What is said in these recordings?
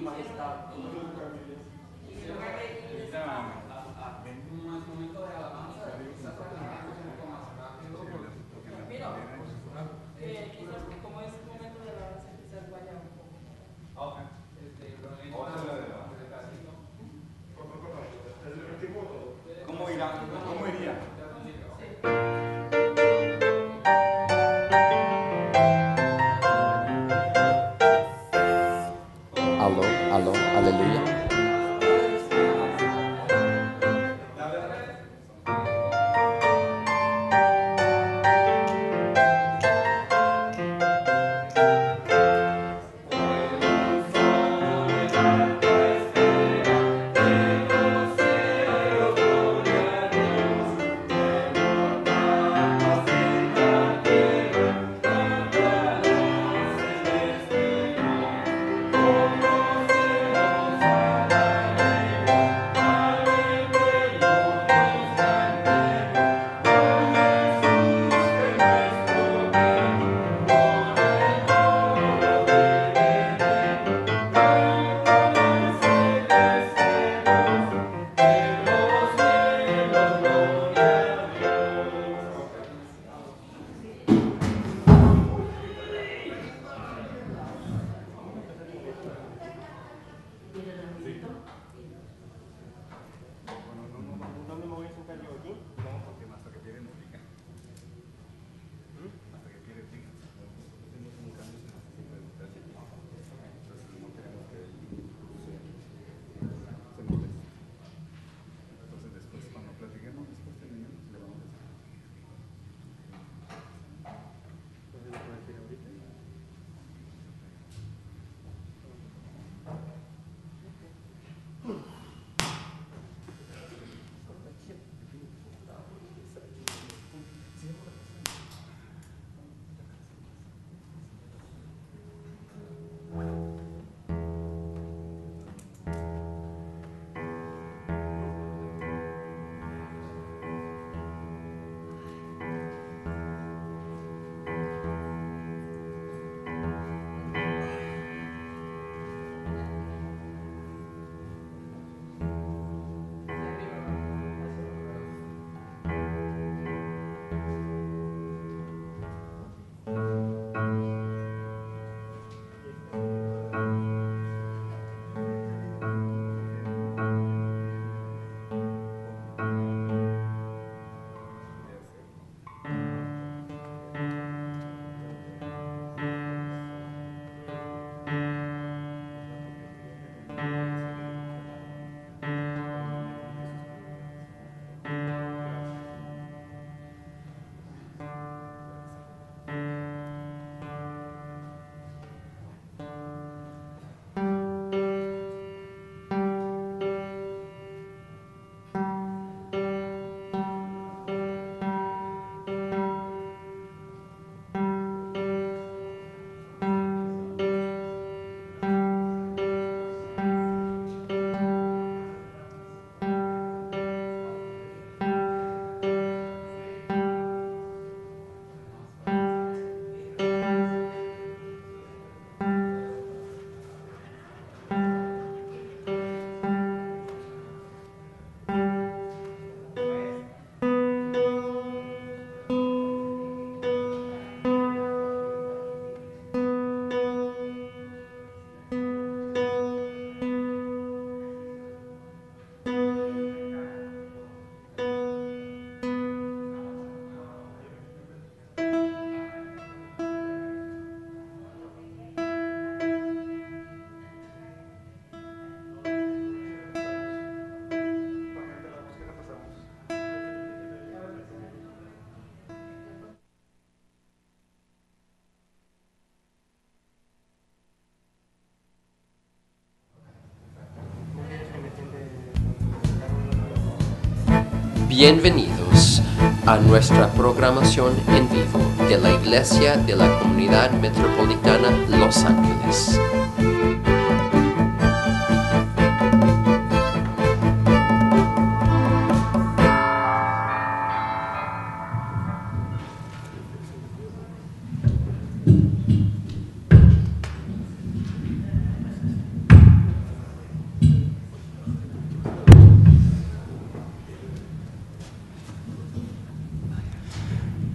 Bienvenidos a nuestra programación en vivo de la Iglesia de la Comunidad Metropolitana Los Ángeles.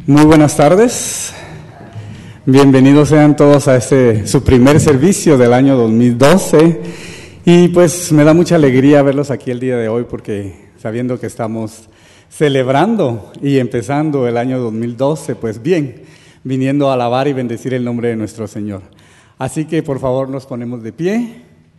Muy buenas tardes, bienvenidos sean todos a su primer servicio del año 2012 y pues me da mucha alegría verlos aquí el día de hoy porque sabiendo que estamos celebrando y empezando el año 2012, pues bien, viniendo a alabar y bendecir el nombre de nuestro Señor. Así que por favor nos ponemos de pie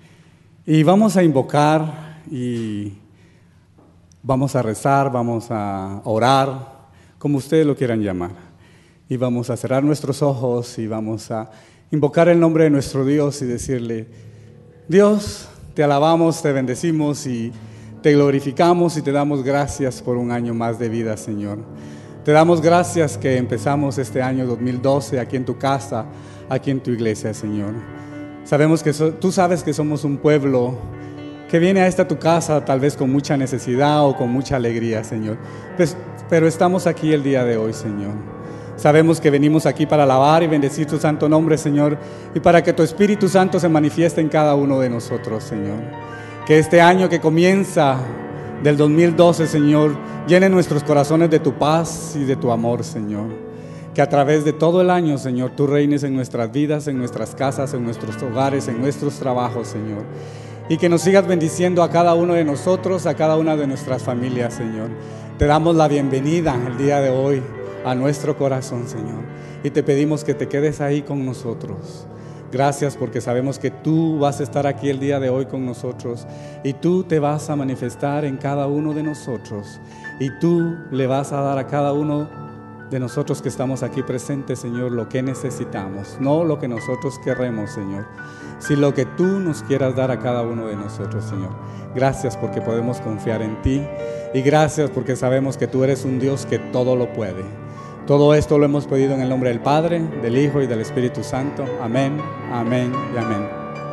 y vamos a invocar y vamos a rezar, vamos a orar, como ustedes lo quieran llamar. Y vamos a cerrar nuestros ojos y vamos a invocar el nombre de nuestro Dios y decirle: Dios, te alabamos, te bendecimos y te glorificamos y te damos gracias por un año más de vida, Señor. Te damos gracias que empezamos este año 2012 aquí en tu casa, aquí en tu iglesia, Señor. Sabemos que tú sabes que somos un pueblo que viene a esta tu casa tal vez con mucha necesidad o con mucha alegría, Señor. Pero estamos aquí el día de hoy, Señor. Sabemos que venimos aquí para alabar y bendecir tu santo nombre, Señor, y para que tu Espíritu Santo se manifieste en cada uno de nosotros, Señor. Que este año que comienza del 2012, Señor, llene nuestros corazones de tu paz y de tu amor, Señor. Que a través de todo el año, Señor, tú reines en nuestras vidas, en nuestras casas, en nuestros hogares, en nuestros trabajos, Señor. Y que nos sigas bendiciendo a cada uno de nosotros, a cada una de nuestras familias, Señor. Te damos la bienvenida el día de hoy a nuestro corazón, Señor. Y te pedimos que te quedes ahí con nosotros. Gracias porque sabemos que tú vas a estar aquí el día de hoy con nosotros. Y tú te vas a manifestar en cada uno de nosotros. Y tú le vas a dar a cada uno de nosotros que estamos aquí presentes, Señor, lo que necesitamos. No lo que nosotros queremos, Señor, sino lo que tú nos quieras dar a cada uno de nosotros, Señor. Gracias porque podemos confiar en ti y gracias porque sabemos que tú eres un Dios que todo lo puede. Todo esto lo hemos pedido en el nombre del Padre, del Hijo y del Espíritu Santo. Amén, amén y amén.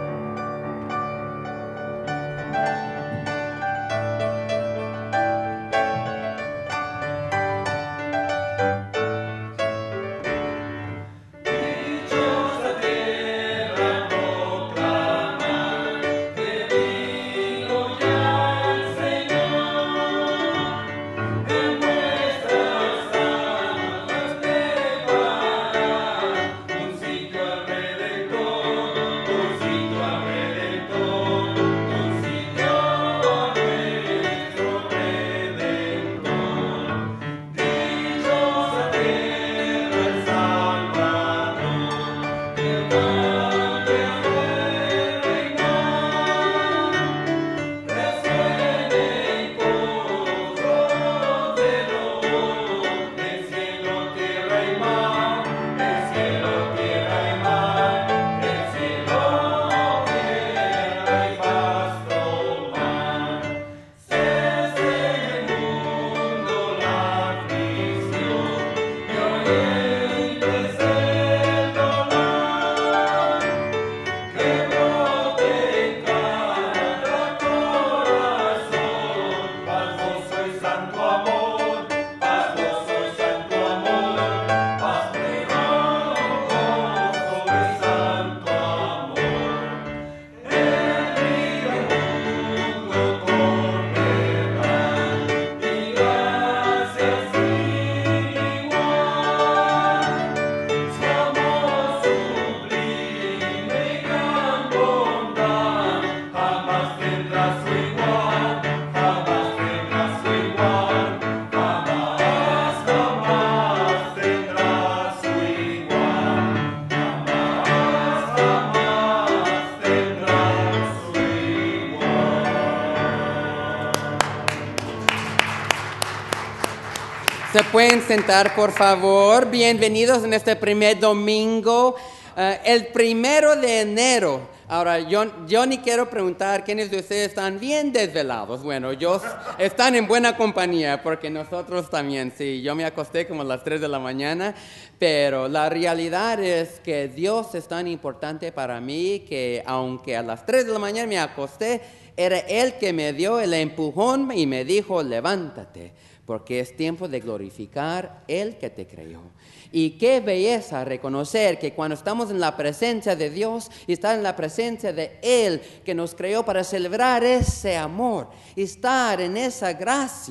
Se pueden sentar, por favor. Bienvenidos en este primer domingo, el 1 de enero. Ahora, yo ni quiero preguntar quiénes de ustedes están bien desvelados. Bueno, ellos están en buena compañía, porque nosotros también. Sí, yo me acosté como a las 3 de la mañana, pero la realidad es que Dios es tan importante para mí que aunque a las 3 de la mañana me acosté, era Él que me dio el empujón y me dijo: levántate, porque es tiempo de glorificar el que te creó. Y qué belleza reconocer que cuando estamos en la presencia de Dios y estar en la presencia de Él que nos creó para celebrar ese amor y estar en esa gracia,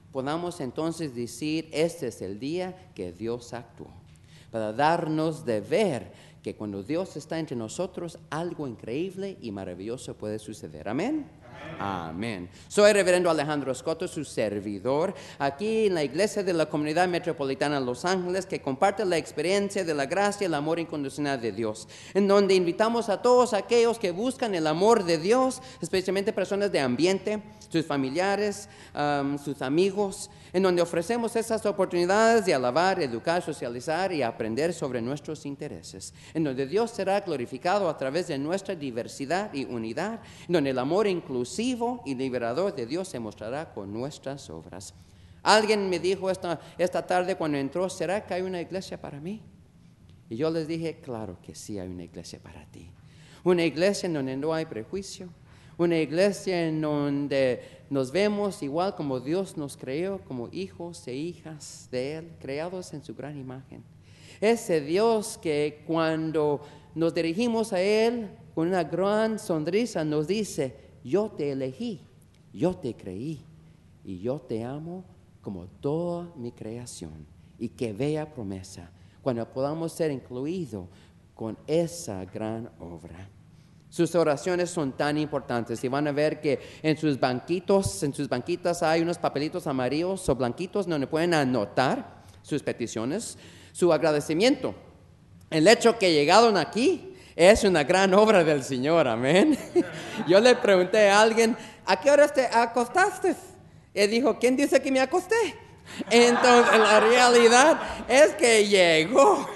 podamos entonces decir, este es el día que Dios actuó, para darnos de ver que cuando Dios está entre nosotros, algo increíble y maravilloso puede suceder. Amén. Amén. Soy Reverendo Alejandro Escoto, su servidor, aquí en la Iglesia de la Comunidad Metropolitana de Los Ángeles, que comparte la experiencia de la gracia y el amor incondicional de Dios, en donde invitamos a todos aquellos que buscan el amor de Dios, especialmente personas de ambiente, sus familiares, sus amigos, en donde ofrecemos esas oportunidades de alabar, educar, socializar y aprender sobre nuestros intereses, en donde Dios será glorificado a través de nuestra diversidad y unidad, en donde el amor inclusivo y liberador de Dios se mostrará con nuestras obras. Alguien me dijo esta tarde cuando entró, ¿será que hay una iglesia para mí? Y yo les dije, claro que sí hay una iglesia para ti. Una iglesia en donde no hay prejuicio, una iglesia en donde nos vemos igual como Dios nos creó, como hijos e hijas de Él, creados en su gran imagen. Ese Dios que cuando nos dirigimos a Él con una gran sonrisa nos dice, yo te elegí, yo te creí y yo te amo como toda mi creación. Y qué bella promesa cuando podamos ser incluidos con esa gran obra. Sus oraciones son tan importantes y van a ver que en sus banquitas hay unos papelitos amarillos o blanquitos donde pueden anotar sus peticiones, su agradecimiento. El hecho que llegaron aquí es una gran obra del Señor, amén. Yo le pregunté a alguien, ¿a qué hora te acostaste? Y dijo, ¿quién dice que me acosté? Entonces, la realidad es que llegó.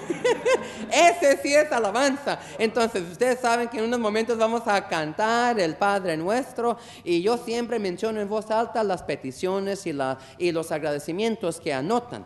Ese sí es alabanza. Entonces, ustedes saben que en unos momentos vamos a cantar el Padre Nuestro, y yo siempre menciono en voz alta las peticiones y los agradecimientos que anotan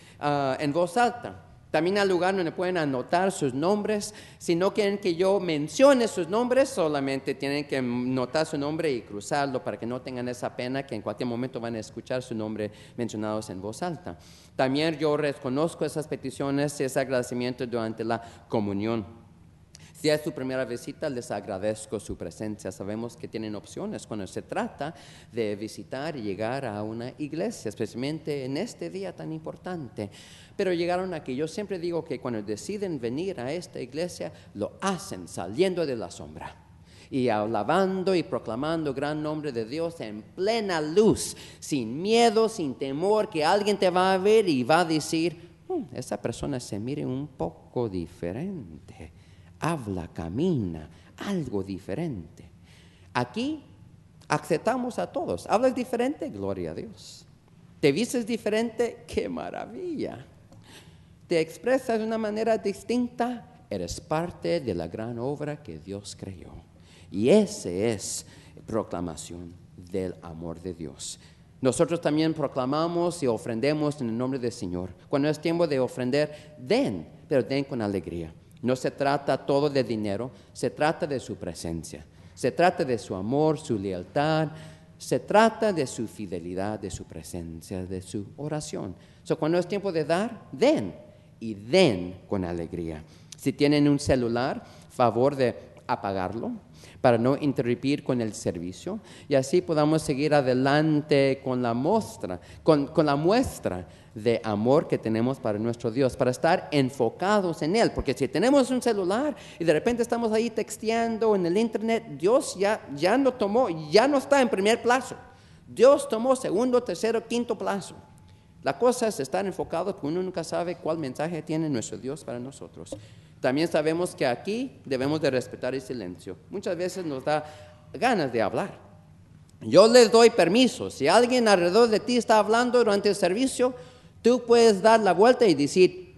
en voz alta. También hay lugar donde pueden anotar sus nombres. Si no quieren que yo mencione sus nombres, solamente tienen que anotar su nombre y cruzarlo para que no tengan esa pena que en cualquier momento van a escuchar su nombre mencionados en voz alta. También yo reconozco esas peticiones y ese agradecimiento durante la comunión. Si es su primera visita, les agradezco su presencia. Sabemos que tienen opciones cuando se trata de visitar y llegar a una iglesia, especialmente en este día tan importante. Pero llegaron aquí. Yo siempre digo que cuando deciden venir a esta iglesia, lo hacen saliendo de la sombra y alabando y proclamando el gran nombre de Dios en plena luz, sin miedo, sin temor, que alguien te va a ver y va a decir, esa persona se mire un poco diferente. Habla, camina, algo diferente. Aquí aceptamos a todos. ¿Hablas diferente? Gloria a Dios. ¿Te vistes diferente? ¡Qué maravilla! ¿Te expresas de una manera distinta? Eres parte de la gran obra que Dios creó. Y esa es proclamación del amor de Dios. Nosotros también proclamamos y ofrendemos en el nombre del Señor. Cuando es tiempo de ofrendar, den, pero den con alegría. No se trata todo de dinero, se trata de su presencia, se trata de su amor, su lealtad, se trata de su fidelidad, de su presencia, de su oración. Cuando es tiempo de dar, den y den con alegría. Si tienen un celular, favor de apagarlo para no interrumpir con el servicio y así podamos seguir adelante con la muestra, con la muestra de amor que tenemos para nuestro Dios, para estar enfocados en Él, porque si tenemos un celular y de repente estamos ahí texteando en el internet, Dios ya no tomó, ya no está en primer plazo. Dios tomó segundo, tercero, quinto plazo. La cosa es estar enfocados, porque uno nunca sabe cuál mensaje tiene nuestro Dios para nosotros. También sabemos que aquí debemos de respetar el silencio. Muchas veces nos da ganas de hablar. Yo les doy permiso. Si alguien alrededor de ti está hablando durante el servicio, tú puedes dar la vuelta y decir,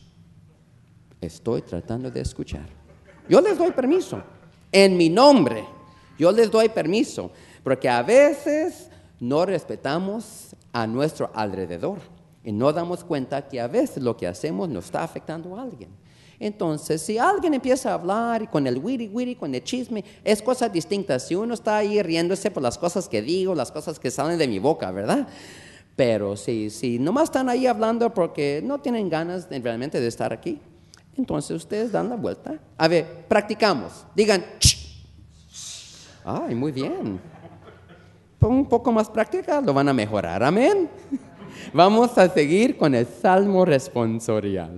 estoy tratando de escuchar. Yo les doy permiso. En mi nombre, yo les doy permiso. Porque a veces no respetamos a nuestro alrededor y no damos cuenta que a veces lo que hacemos nos está afectando a alguien. Entonces, si alguien empieza a hablar y con el wiri, con el chisme, es cosa distinta. Si uno está ahí riéndose por las cosas que digo, las cosas que salen de mi boca, ¿verdad? Pero si nomás están ahí hablando porque no tienen ganas realmente de estar aquí, entonces ustedes dan la vuelta. A ver, practicamos. Digan, ¡Ch! ¡Ay, muy bien! un poco más práctica, lo van a mejorar. Amén. Vamos a seguir con el Salmo responsorial.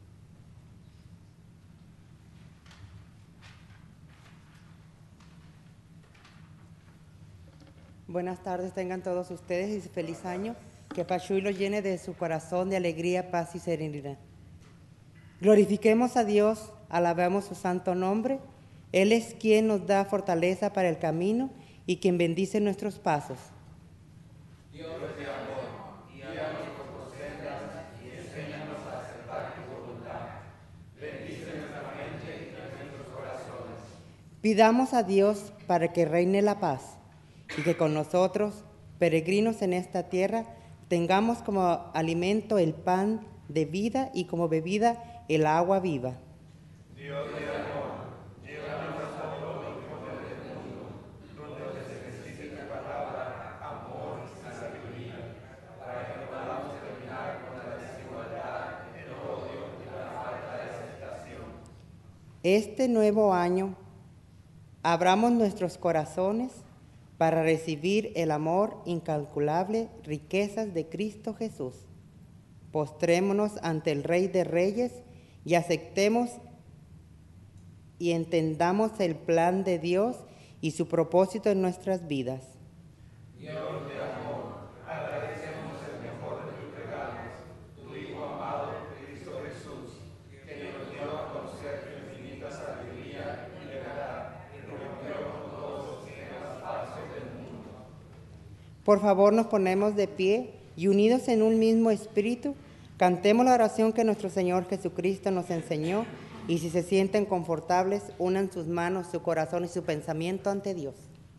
Buenas tardes tengan todos ustedes y feliz año. Que Pashui lo llene de su corazón de alegría, paz y serenidad. Glorifiquemos a Dios, alabemos su santo nombre. Él es quien nos da fortaleza para el camino y quien bendice nuestros pasos. Dios de amor, guíanos por tus sendas y enséñanos a aceptar tu voluntad. Bendice nuestra mente y nuestros corazones. Pidamos a Dios para que reine la paz y que con nosotros, peregrinos en esta tierra, tengamos como alimento el pan de vida y como bebida el agua viva. Dios de amor, llévanos a todo el poder del mundo, donde se necesita palabra, amor y sabiduría, para que podamos terminar con la desigualdad, el odio y la falta de aceptación. Este nuevo año, abramos nuestros corazones para recibir el amor incalculable, riquezas de Cristo Jesús. Postrémonos ante el Rey de Reyes y aceptemos y entendamos el plan de Dios y su propósito en nuestras vidas. Dios de amor, agradecemos el mejor de tus regalos, tu Hijo amado, Cristo Jesús, que nos dio a conocer tu infinita sabiduría y verdad, y rompió con todos los temas falsos del mundo. Por favor, nos ponemos de pie y unidos en un mismo espíritu, cantemos la oración que nuestro Señor Jesucristo nos enseñó, y si se sienten confortables, unan sus manos, su corazón y su pensamiento ante Dios.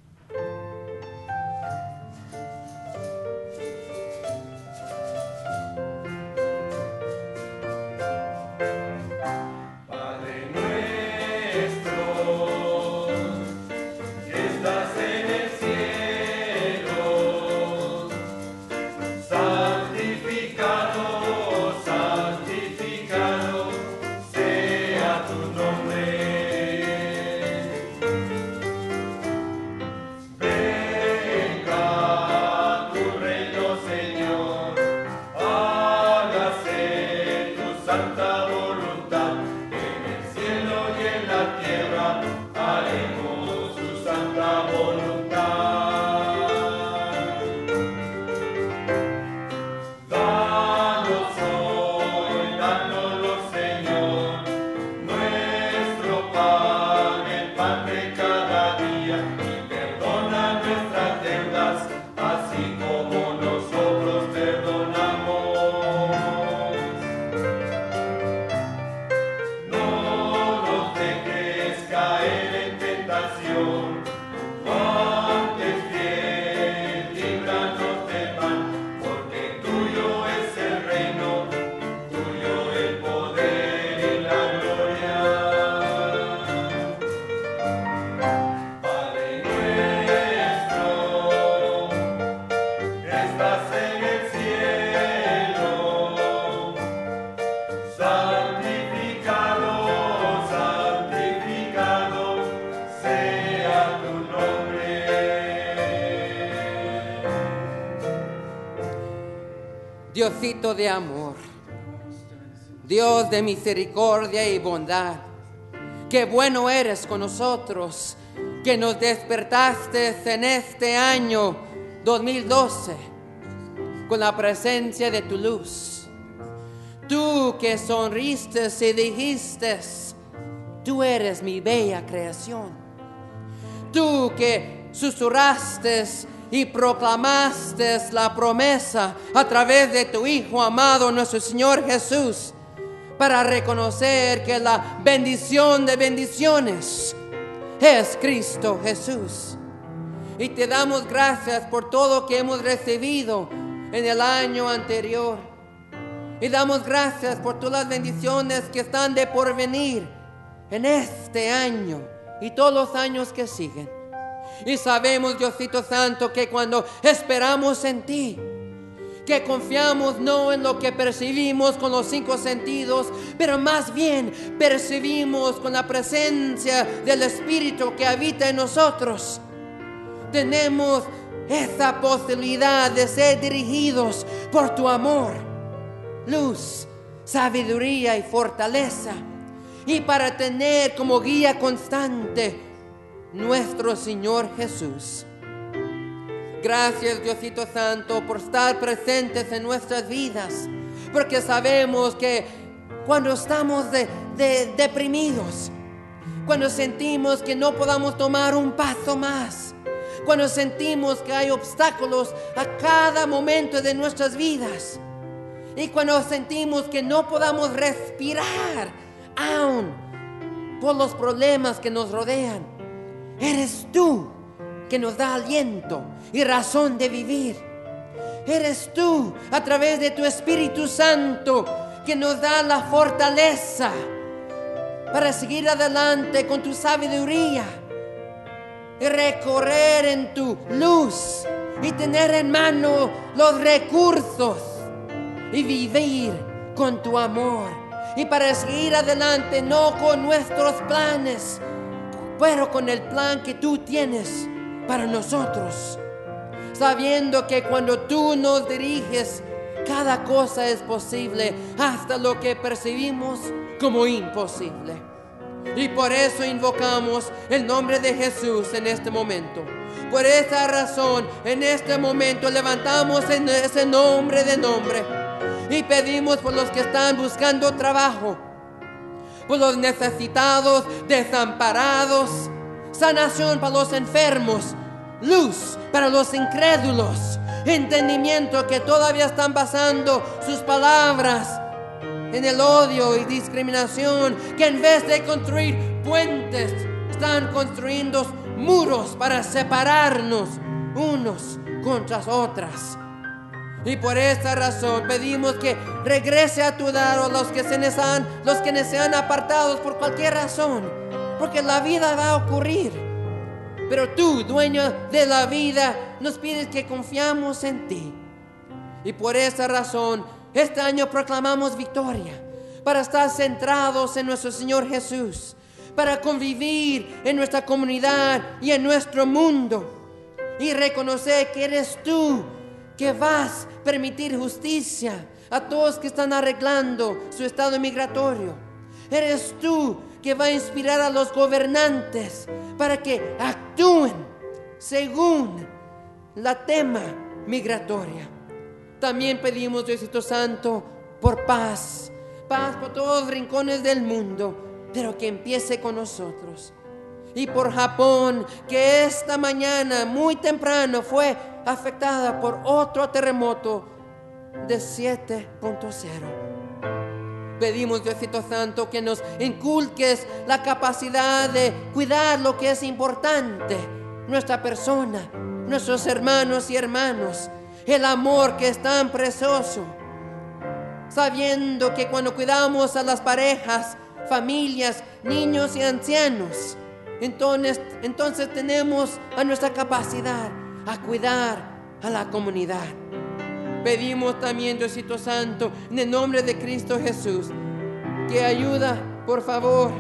Diosito de amor, Dios de misericordia y bondad, qué bueno eres con nosotros, que nos despertaste en este año 2012 con la presencia de tu luz. Tú que sonriste y dijiste, tú eres mi bella creación. Tú que susurraste y proclamaste la promesa a través de tu Hijo amado, nuestro Señor Jesús, para reconocer que la bendición de bendiciones es Cristo Jesús. Y te damos gracias por todo que hemos recibido en el año anterior. Y damos gracias por todas las bendiciones que están de por venir en este año y todos los años que siguen. Y sabemos, Diosito Santo, que cuando esperamos en ti, que confiamos no en lo que percibimos con los 5 sentidos, pero más bien percibimos con la presencia del Espíritu que habita en nosotros. Tenemos esa posibilidad de ser dirigidos por tu amor, luz, sabiduría y fortaleza, y para tener como guía constante nuestro Señor Jesús. Gracias, Diosito Santo, por estar presentes en nuestras vidas, porque sabemos que cuando estamos deprimidos, cuando sentimos que no podamos tomar un paso más, cuando sentimos que hay obstáculos a cada momento de nuestras vidas, y cuando sentimos que no podamos respirar aún por los problemas que nos rodean, eres tú que nos da aliento y razón de vivir. Eres tú, a través de tu Espíritu Santo, que nos da la fortaleza para seguir adelante con tu sabiduría y recorrer en tu luz y tener en mano los recursos y vivir con tu amor, y para seguir adelante no con nuestros planes, pero con el plan que tú tienes para nosotros, sabiendo que cuando tú nos diriges, cada cosa es posible, hasta lo que percibimos como imposible. Y por eso invocamos el nombre de Jesús en este momento. Por esa razón, en este momento levantamos en ese nombre de nombre y pedimos por los que están buscando trabajo, por los necesitados, desamparados, sanación para los enfermos, luz para los incrédulos, entendimiento que todavía están basando sus palabras en el odio y discriminación, que en vez de construir puentes, están construyendo muros para separarnos unos contra otras. Y por esta razón pedimos que regrese a tu lado los que se han apartado por cualquier razón, porque la vida va a ocurrir. Pero tú, dueño de la vida, nos pides que confiamos en ti. Y por esa razón, este año proclamamos victoria, para estar centrados en nuestro Señor Jesús, para convivir en nuestra comunidad y en nuestro mundo, y reconocer que eres tú que vas a permitir justicia a todos que están arreglando su estado migratorio. Eres tú que va a inspirar a los gobernantes para que actúen según la tema migratoria. También pedimos, Diosito Santo, por paz por todos los rincones del mundo, pero que empiece con nosotros. Y por Japón, que esta mañana muy temprano fue afectada por otro terremoto de 7.0. Pedimos, Diosito Santo, que nos inculques la capacidad de cuidar lo que es importante, nuestra persona, nuestros hermanos y hermanos, el amor que es tan precioso, sabiendo que cuando cuidamos a las parejas, familias, niños y ancianos, entonces tenemos a nuestra capacidad a cuidar a la comunidad. Pedimos también, Diosito Santo, en el nombre de Cristo Jesús, que ayuda, por favor,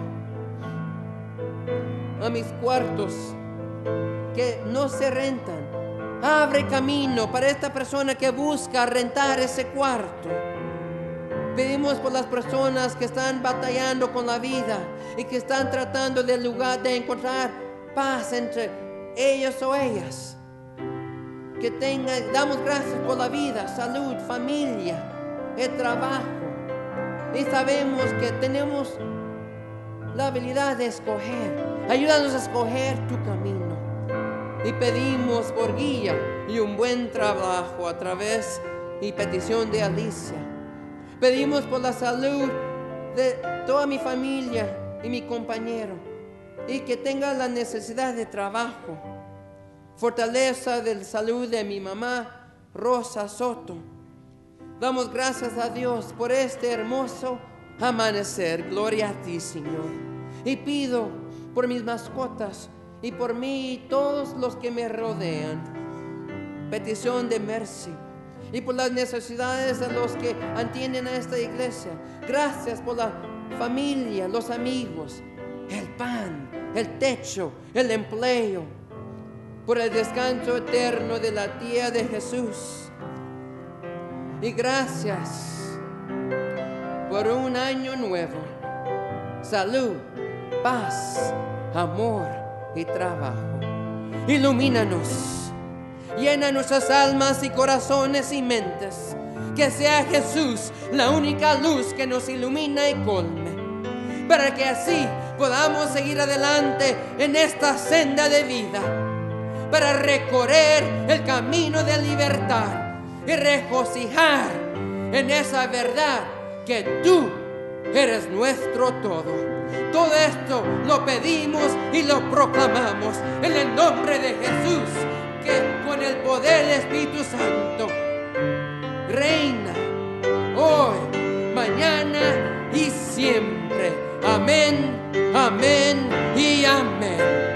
a mis cuartos que no se rentan. Abre camino para esta persona que busca rentar ese cuarto. Pedimos por las personas que están batallando con la vida y que están tratando de encontrar paz entre ellos o ellas. Damos gracias por la vida, salud, familia, el trabajo. Y sabemos que tenemos la habilidad de escoger. Ayúdanos a escoger tu camino. Y pedimos por guía y un buen trabajo a través y petición de Alicia. Pedimos por la salud de toda mi familia y mi compañero, y que tenga la necesidad de trabajo. Fortaleza de la salud de mi mamá, Rosa Soto. Damos gracias a Dios por este hermoso amanecer. Gloria a ti, Señor. Y pido por mis mascotas y por mí y todos los que me rodean petición de mercy. Y por las necesidades de los que atienden a esta iglesia. Gracias por la familia, los amigos, el pan, el techo, el empleo. por el descanso eterno de la tía de Jesús. Y gracias por un año nuevo. Salud, paz, amor y trabajo. Ilumínanos, llena nuestras almas y corazones y mentes. Que sea Jesús la única luz que nos ilumina y colme, para que así podamos seguir adelante en esta senda de vida, para recorrer el camino de libertad y regocijar en esa verdad que tú eres nuestro todo. Todo esto lo pedimos y lo proclamamos en el nombre de Jesús, que con el poder del Espíritu Santo reina hoy, mañana y siempre. Amén, amén y amén.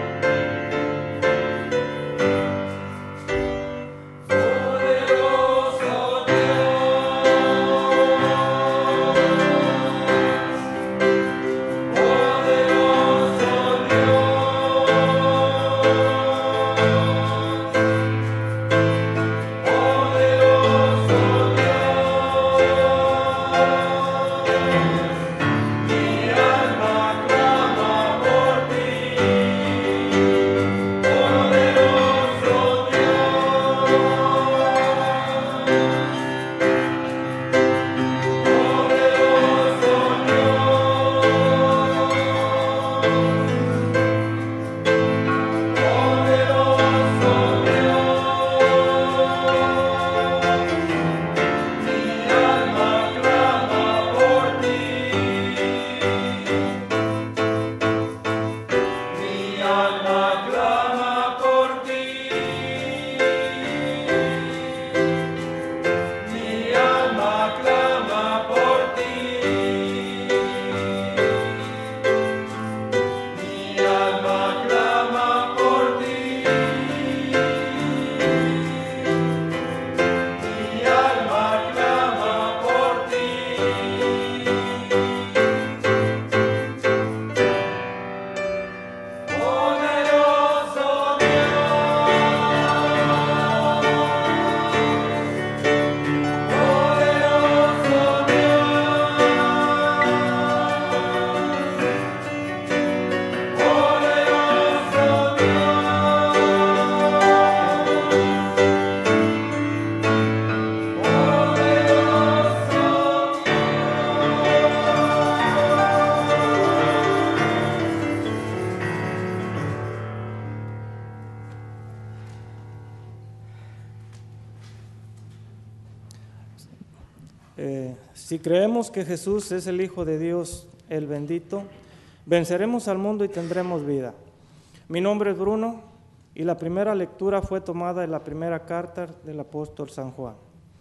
Si creemos que Jesús es el Hijo de Dios, el bendito, venceremos al mundo y tendremos vida. Mi nombre es Bruno y la primera lectura fue tomada en la primera carta del apóstol San Juan.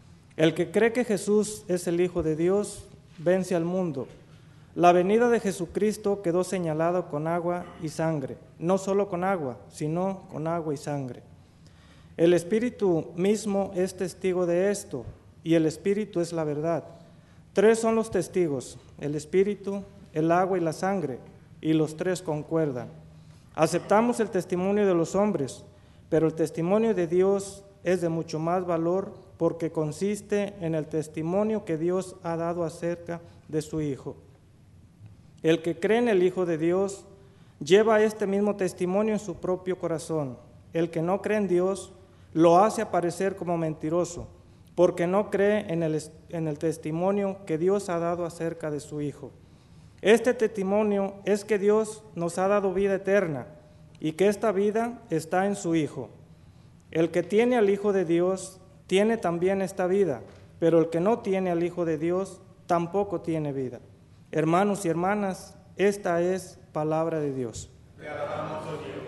El que cree que Jesús es el Hijo de Dios, vence al mundo. La venida de Jesucristo quedó señalada con agua y sangre, no solo con agua, sino con agua y sangre. El Espíritu mismo es testigo de esto, y el Espíritu es la verdad. Tres son los testigos, el Espíritu, el agua y la sangre, y los tres concuerdan. Aceptamos el testimonio de los hombres, pero el testimonio de Dios es de mucho más valor porque consiste en el testimonio que Dios ha dado acerca de su Hijo. El que cree en el Hijo de Dios lleva este mismo testimonio en su propio corazón. El que no cree en Dios lo hace aparecer como mentiroso, porque no cree en el testimonio que Dios ha dado acerca de su Hijo. Este testimonio es que Dios nos ha dado vida eterna y que esta vida está en su Hijo. El que tiene al Hijo de Dios tiene también esta vida, pero el que no tiene al Hijo de Dios tampoco tiene vida. Hermanos y hermanas, esta es palabra de Dios. Te alabamos, oh Dios.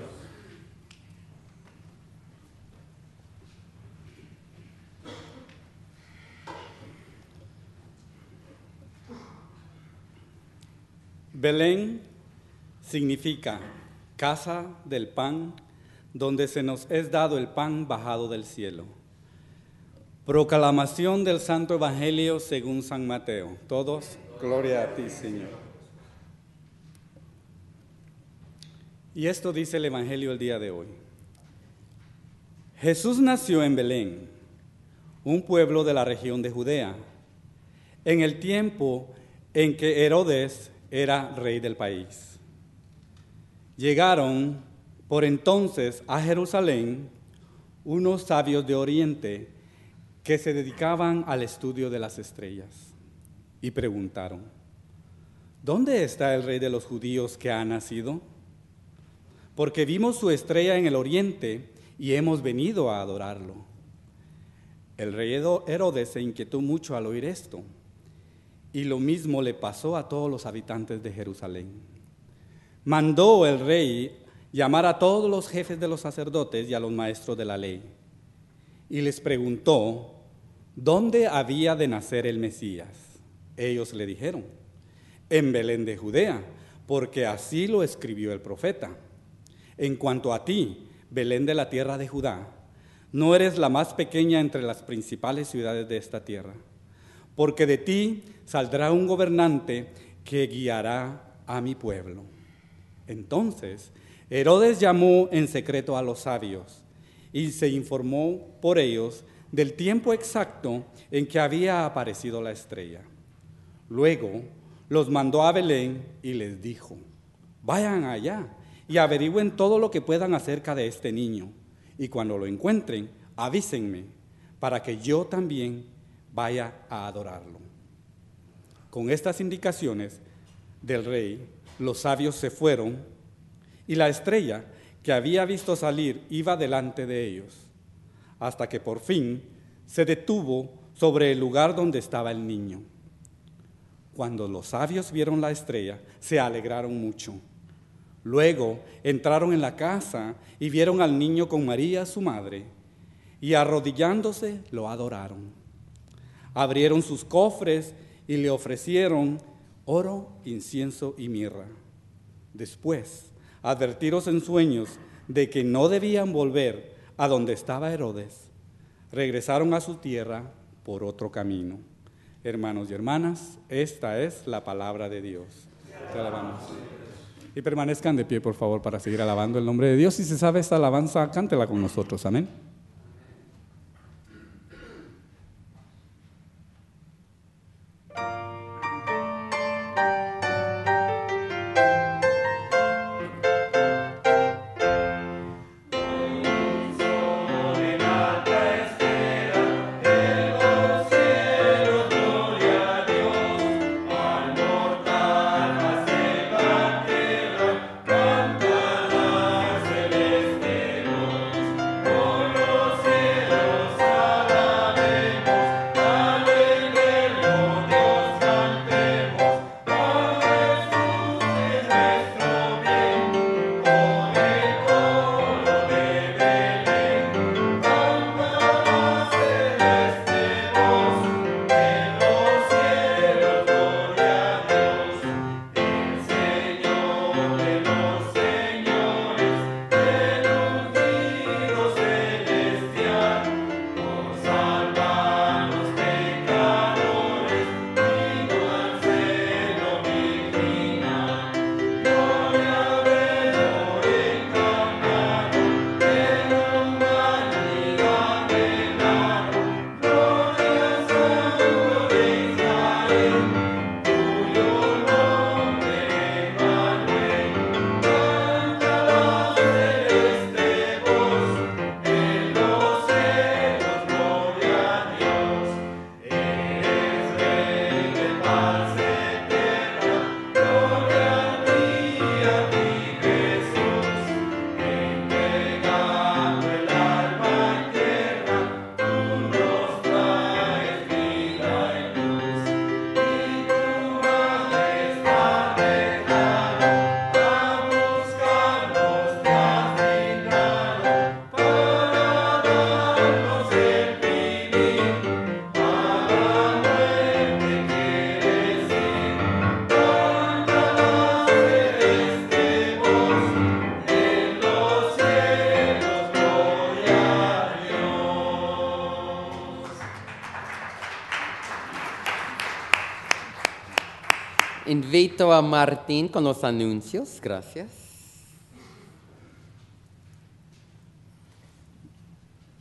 Belén significa casa del pan, donde se nos es dado el pan bajado del cielo. Proclamación del Santo Evangelio según San Mateo. Todos, gloria a ti, Señor. Y esto dice el Evangelio el día de hoy. Jesús nació en Belén, un pueblo de la región de Judea, en el tiempo en que Herodes era rey del país. Llegaron por entonces a Jerusalén unos sabios de Oriente que se dedicaban al estudio de las estrellas y preguntaron: ¿dónde está el rey de los judíos que ha nacido? Porque vimos su estrella en el oriente y hemos venido a adorarlo. El rey Herodes se inquietó mucho al oír esto, y lo mismo le pasó a todos los habitantes de Jerusalén. Mandó el rey llamar a todos los jefes de los sacerdotes y a los maestros de la ley, y les preguntó dónde había de nacer el Mesías. Ellos le dijeron: en Belén de Judea, porque así lo escribió el profeta. En cuanto a ti, Belén de la tierra de Judá, no eres la más pequeña entre las principales ciudades de esta tierra, porque de ti saldrá un gobernante que guiará a mi pueblo. Entonces Herodes llamó en secreto a los sabios y se informó por ellos del tiempo exacto en que había aparecido la estrella. Luego los mandó a Belén y les dijo: vayan allá y averigüen todo lo que puedan acerca de este niño, y cuando lo encuentren, avísenme, para que yo también vaya a adorarlo. Con estas indicaciones del rey, los sabios se fueron, y la estrella que había visto salir iba delante de ellos, hasta que por fin se detuvo sobre el lugar donde estaba el niño. Cuando los sabios vieron la estrella, se alegraron mucho. Luego entraron en la casa y vieron al niño con María, su madre, y arrodillándose lo adoraron. Abrieron sus cofres y le ofrecieron oro, incienso y mirra. Después, advertidos en sueños de que no debían volver a donde estaba Herodes, regresaron a su tierra por otro camino. Hermanos y hermanas, esta es la palabra de Dios. Te alabamos. Y permanezcan de pie, por favor, para seguir alabando el nombre de Dios. Si se sabe esta alabanza, cántela con nosotros. Amén. Invito a Martín con los anuncios. Gracias.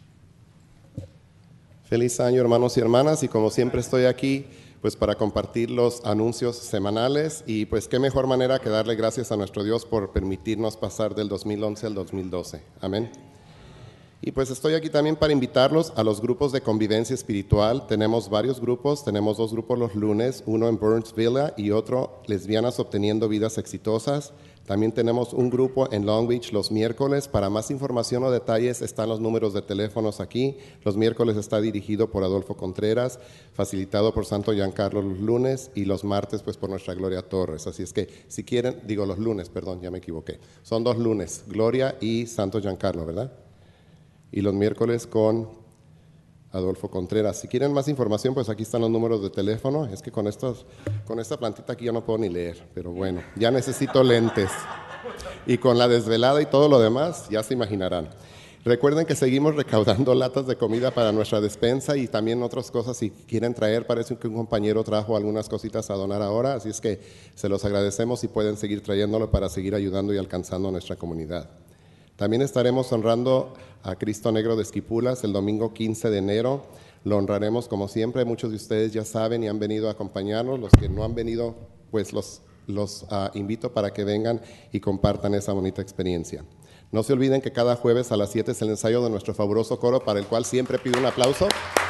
Feliz año, hermanos y hermanas, y como siempre estoy aquí pues para compartir los anuncios semanales y pues qué mejor manera que darle gracias a nuestro Dios por permitirnos pasar del 2011 al 2012. Amén. Y pues estoy aquí también para invitarlos a los grupos de convivencia espiritual. Tenemos varios grupos, tenemos 2 grupos los lunes, uno en Burnsville y otro Lesbianas Obteniendo Vidas Exitosas. También tenemos un grupo en Long Beach los miércoles. Para más información o detalles están los números de teléfonos aquí. Los miércoles está dirigido por Adolfo Contreras, facilitado por Santo Giancarlo los lunes y los martes pues por nuestra Gloria Torres. Así es que si quieren, digo los lunes, perdón, ya me equivoqué. Son 2 lunes, Gloria y Santo Giancarlo, ¿verdad? Y los miércoles con Adolfo Contreras. Si quieren más información, pues aquí están los números de teléfono. Es que con esta plantita aquí yo no puedo ni leer, pero bueno, ya necesito lentes. Y con la desvelada y todo lo demás, ya se imaginarán. Recuerden que seguimos recaudando latas de comida para nuestra despensa y también otras cosas si quieren traer. Parece que un compañero trajo algunas cositas a donar ahora, así es que se los agradecemos y pueden seguir trayéndolo para seguir ayudando y alcanzando a nuestra comunidad. También estaremos honrando a Cristo Negro de Esquipulas el domingo 15 de enero. Lo honraremos como siempre. Muchos de ustedes ya saben y han venido a acompañarnos. Los que no han venido, pues los invito para que vengan y compartan esa bonita experiencia. No se olviden que cada jueves a las 7 es el ensayo de nuestro fabuloso coro, para el cual siempre pido un aplauso.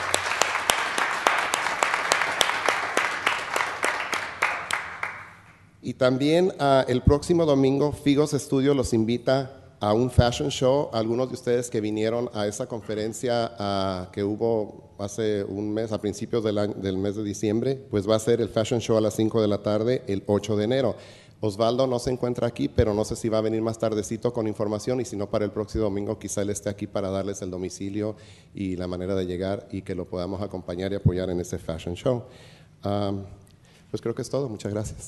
Y también el próximo domingo Figos Studio los invita a un fashion show. Algunos de ustedes que vinieron a esa conferencia que hubo hace un mes, a principios del mes de diciembre, pues va a ser el fashion show a las 5 de la tarde, el 8 de enero. Osvaldo no se encuentra aquí, pero no sé si va a venir más tardecito con información, y si no, para el próximo domingo quizá él esté aquí para darles el domicilio y la manera de llegar y que lo podamos acompañar y apoyar en ese fashion show. Pues creo que es todo. Muchas gracias.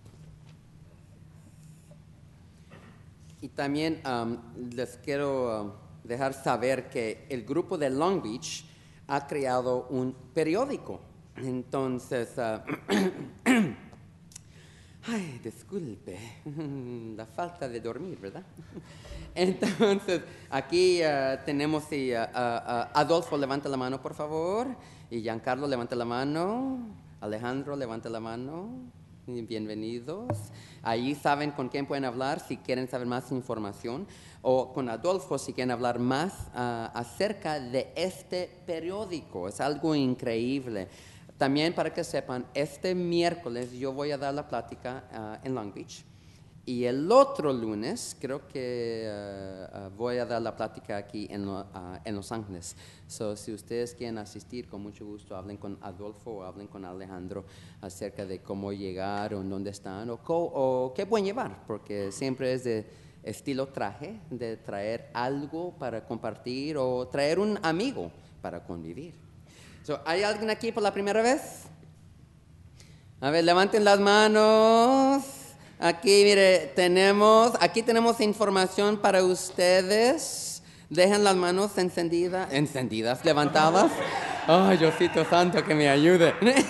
Y también les quiero dejar saber que el grupo de Long Beach ha creado un periódico. Entonces, ay, disculpe, la falta de dormir, ¿verdad? Entonces, aquí tenemos Adolfo, levanta la mano, por favor. Y Giancarlo, levanta la mano. Alejandro, levanta la mano. Bienvenidos. Ahí saben con quién pueden hablar si quieren saber más información, o con Adolfo si quieren hablar más acerca de este periódico. Es algo increíble. También para que sepan, este miércoles yo voy a dar la plática en Long Beach, y el otro lunes creo que voy a dar la plática aquí en Los Ángeles. So, si ustedes quieren asistir, con mucho gusto hablen con Adolfo o hablen con Alejandro acerca de cómo llegar o en dónde están o qué pueden llevar, porque siempre es de estilo traje, de traer algo para compartir o traer un amigo para convivir. So, ¿hay alguien aquí por la primera vez? A ver, levanten las manos. Aquí, mire, aquí tenemos información para ustedes. Dejen las manos encendidas, levantadas. Ay, Diosito Santo, que me ayude.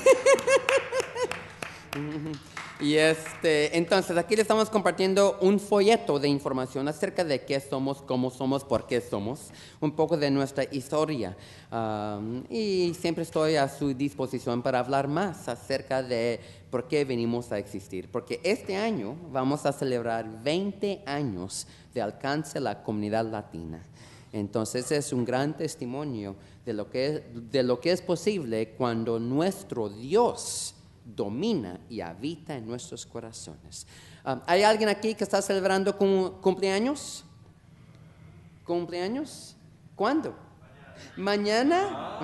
Y entonces aquí le estamos compartiendo un folleto de información acerca de qué somos, cómo somos, por qué somos, un poco de nuestra historia. Y siempre estoy a su disposición para hablar más acerca de por qué venimos a existir. Porque este año vamos a celebrar 20 años de alcance a la comunidad latina. Entonces es un gran testimonio de lo que es posible cuando nuestro Dios domina y habita en nuestros corazones. ¿Hay alguien aquí que está celebrando cumpleaños? ¿Cumpleaños? ¿Cuándo? Mañana.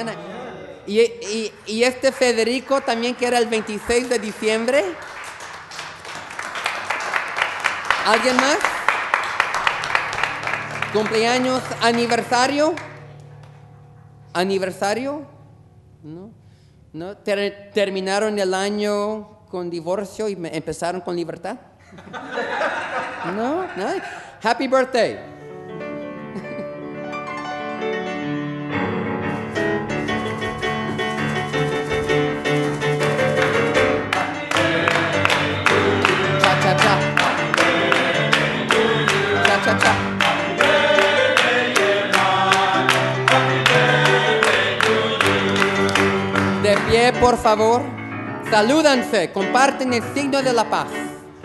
¿Y este Federico también, que era el 26 de diciembre? ¿Alguien más? ¿Cumpleaños? ¿Aniversario? ¿No? ¿Terminaron el año con divorcio y empezaron con libertad? ¿No? Happy birthday. Cha-cha-cha. Cha-cha-cha. De pie, por favor. Salúdanse, comparten el signo de la paz.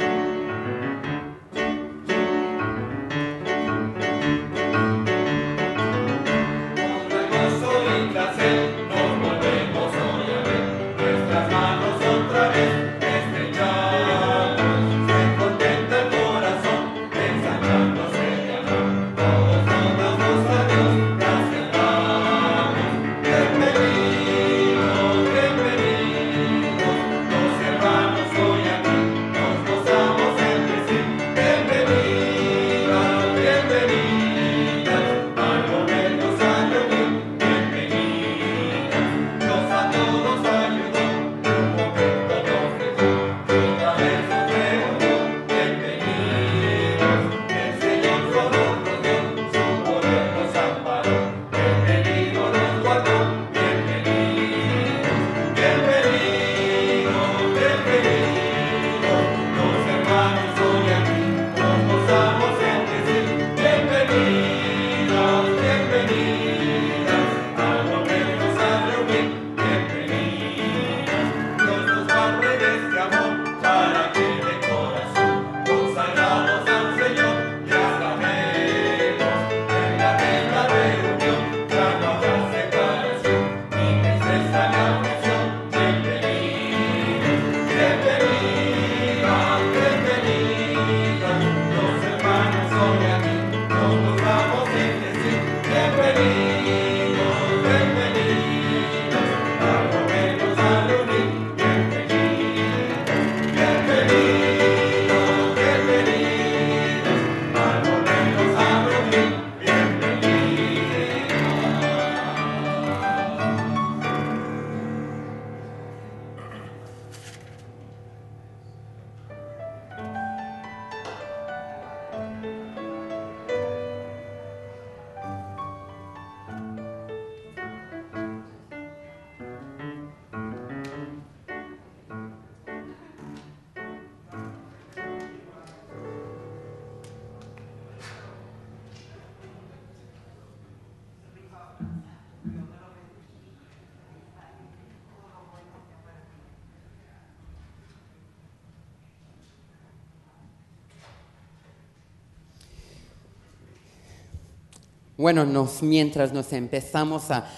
Bueno, mientras nos empezamos a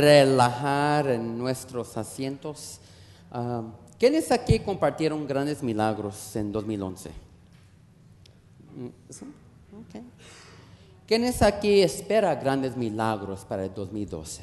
relajar en nuestros asientos, ¿quiénes aquí compartieron grandes milagros en 2011? ¿Sí? Okay. ¿Quiénes aquí espera grandes milagros para el 2012?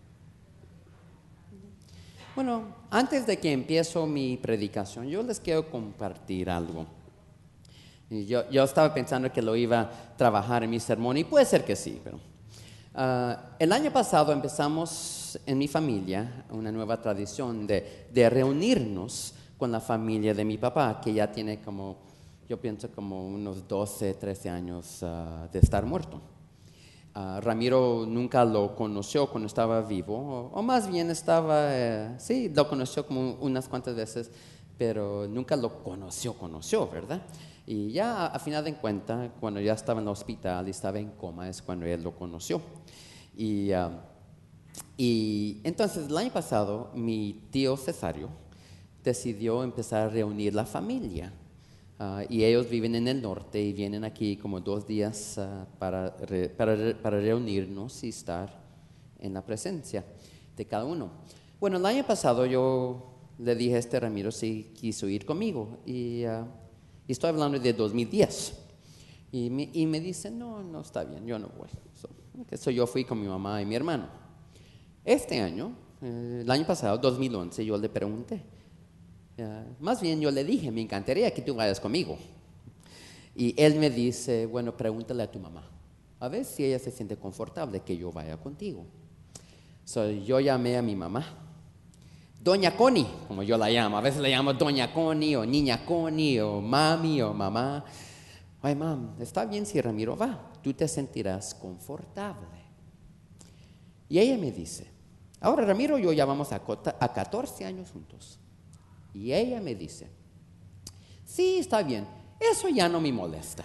Bueno, antes de que empiezo mi predicación, yo les quiero compartir algo. Yo estaba pensando que lo iba a trabajar en mi sermón y puede ser que sí, pero el año pasado empezamos en mi familia una nueva tradición de reunirnos con la familia de mi papá, que ya tiene como, yo pienso como unos 12, 13 años de estar muerto. Ramiro nunca lo conoció cuando estaba vivo, o más bien estaba, sí, lo conoció como unas cuantas veces, pero nunca lo conoció, ¿verdad? Y ya a final de cuentas, cuando ya estaba en el hospital y estaba en coma, es cuando él lo conoció. Y entonces el año pasado, mi tío Cesario decidió empezar a reunir la familia. Y ellos viven en el norte y vienen aquí como 2 días para reunirnos y estar en la presencia de cada uno. Bueno, el año pasado yo le dije a Ramiro si quiso ir conmigo y estoy hablando de 2010. Y me dice, no está bien, yo no voy. So yo fui con mi mamá y mi hermano. Este año, el año pasado, 2011, yo le pregunté. Más bien yo le dije, me encantaría que tú vayas conmigo. Y él me dice, bueno, pregúntale a tu mamá. A ver si ella se siente confortable que yo vaya contigo. So yo llamé a mi mamá. Doña Connie, como yo la llamo. A veces la llamo Doña Connie o Niña Connie o Mami o Mamá. Ay, mam, está bien si Ramiro va. Tú te sentirás confortable. Y ella me dice, ahora Ramiro y yo ya vamos a 14 años juntos. Y ella me dice, sí, está bien, eso ya no me molesta.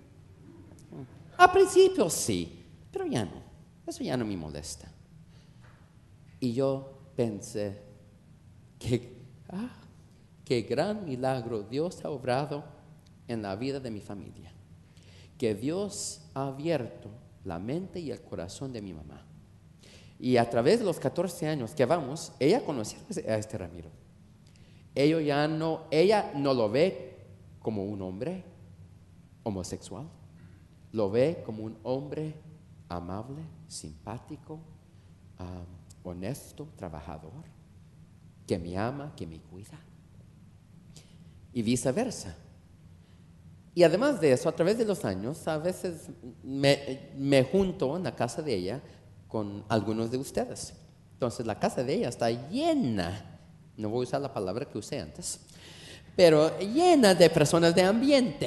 A principio sí, pero ya no, eso ya no me molesta. Y yo pensé, qué gran milagro Dios ha obrado en la vida de mi familia. Que Dios ha abierto la mente y el corazón de mi mamá. Y a través de los 14 años que vamos, ella conoció a este Ramiro. Ella no lo ve como un hombre homosexual. Lo ve como un hombre amable, simpático, honesto, trabajador, que me ama, que me cuida. Y viceversa. Y además de eso, a través de los años, a veces me junto en la casa de ella con algunos de ustedes. Entonces la casa de ella está llena, no voy a usar la palabra que usé antes, pero llena de personas de ambiente.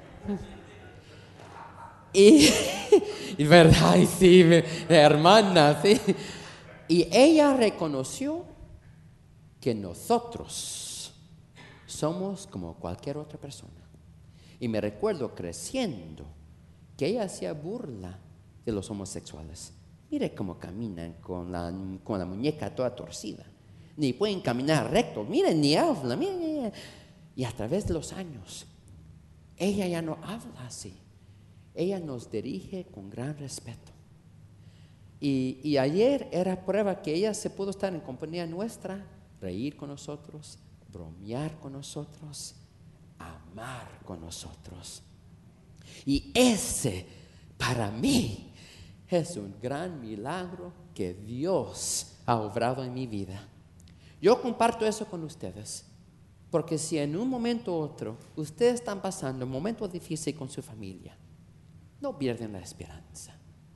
Y verdad, y sí, hermana, sí. Y ella reconoció que nosotros somos como cualquier otra persona. Y me recuerdo creciendo que ella hacía burla de los homosexuales. Mire cómo caminan con la muñeca toda torcida. Ni pueden caminar recto. Miren, ni habla. Miren. Y a través de los años, ella ya no habla así. Ella nos dirige con gran respeto. Y ayer era prueba que ella se pudo estar en compañía nuestra, reír con nosotros, bromear con nosotros, amar con nosotros. Y ese, para mí, es un gran milagro que Dios ha obrado en mi vida. Yo comparto eso con ustedes, porque si en un momento u otro ustedes están pasando un momento difícil con su familia, no pierden la esperanza.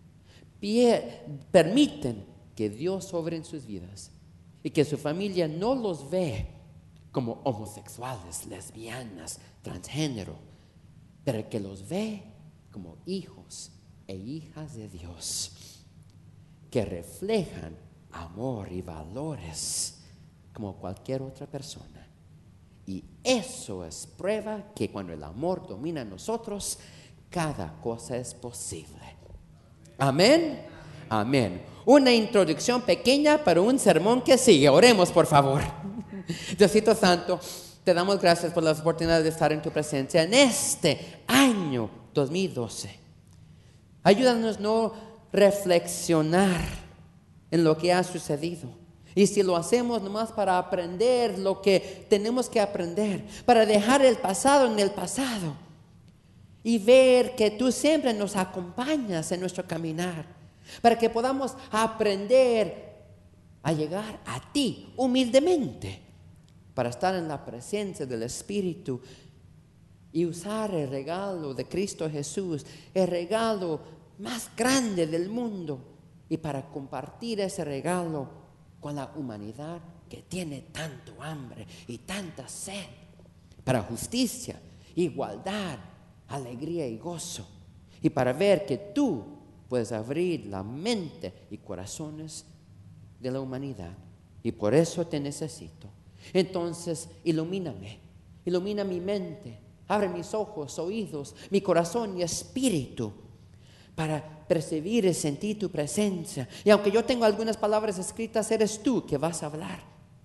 Permiten que Dios obre en sus vidas y que su familia no los ve como homosexuales, lesbianas, transgénero, pero que los ve como hijos e hijas de Dios, que reflejan amor y valores como cualquier otra persona. Y eso es prueba que cuando el amor domina en nosotros, cada cosa es posible. Amén. Amén. Una introducción pequeña para un sermón que sigue. Oremos, por favor. Diosito Santo, te damos gracias por la oportunidad de estar en tu presencia en este año 2012. Ayúdanos no reflexionar en lo que ha sucedido. Y si lo hacemos nomás para aprender lo que tenemos que aprender, para dejar el pasado en el pasado y ver que tú siempre nos acompañas en nuestro caminar, para que podamos aprender a llegar a ti humildemente, para estar en la presencia del Espíritu y usar el regalo de Cristo Jesús, el regalo más grande del mundo, y para compartir ese regalo con la humanidad que tiene tanto hambre y tanta sed, para justicia, igualdad, alegría y gozo, y para ver que tú puedes abrir la mente y corazones de la humanidad. Y por eso te necesito. Entonces, ilumíname, ilumina mi mente, abre mis ojos, oídos, mi corazón y espíritu para percibir y sentir tu presencia. Y aunque yo tengo algunas palabras escritas, eres tú que vas a hablar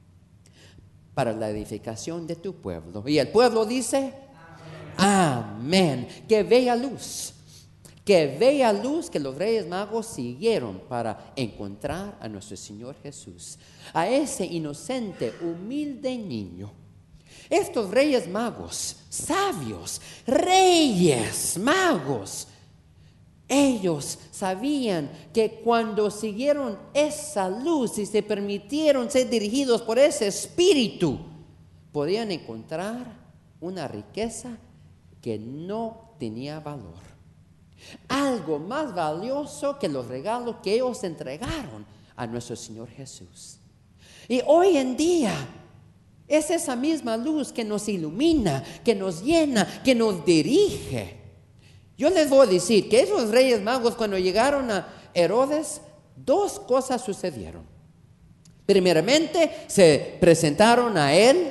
para la edificación de tu pueblo. Y el pueblo dice: amén. Que vea luz. Que vea luz que los Reyes Magos siguieron para encontrar a nuestro Señor Jesús, a ese inocente, humilde niño. Estos Reyes Magos, sabios, Reyes Magos, ellos sabían que cuando siguieron esa luz y se permitieron ser dirigidos por ese espíritu, podían encontrar una riqueza que no tenía valor. Algo más valioso que los regalos que ellos entregaron a nuestro Señor Jesús. Y hoy en día es esa misma luz que nos ilumina, que nos llena, que nos dirige. Yo les voy a decir que esos Reyes Magos, cuando llegaron a Herodes, dos cosas sucedieron. Primeramente, se presentaron a él.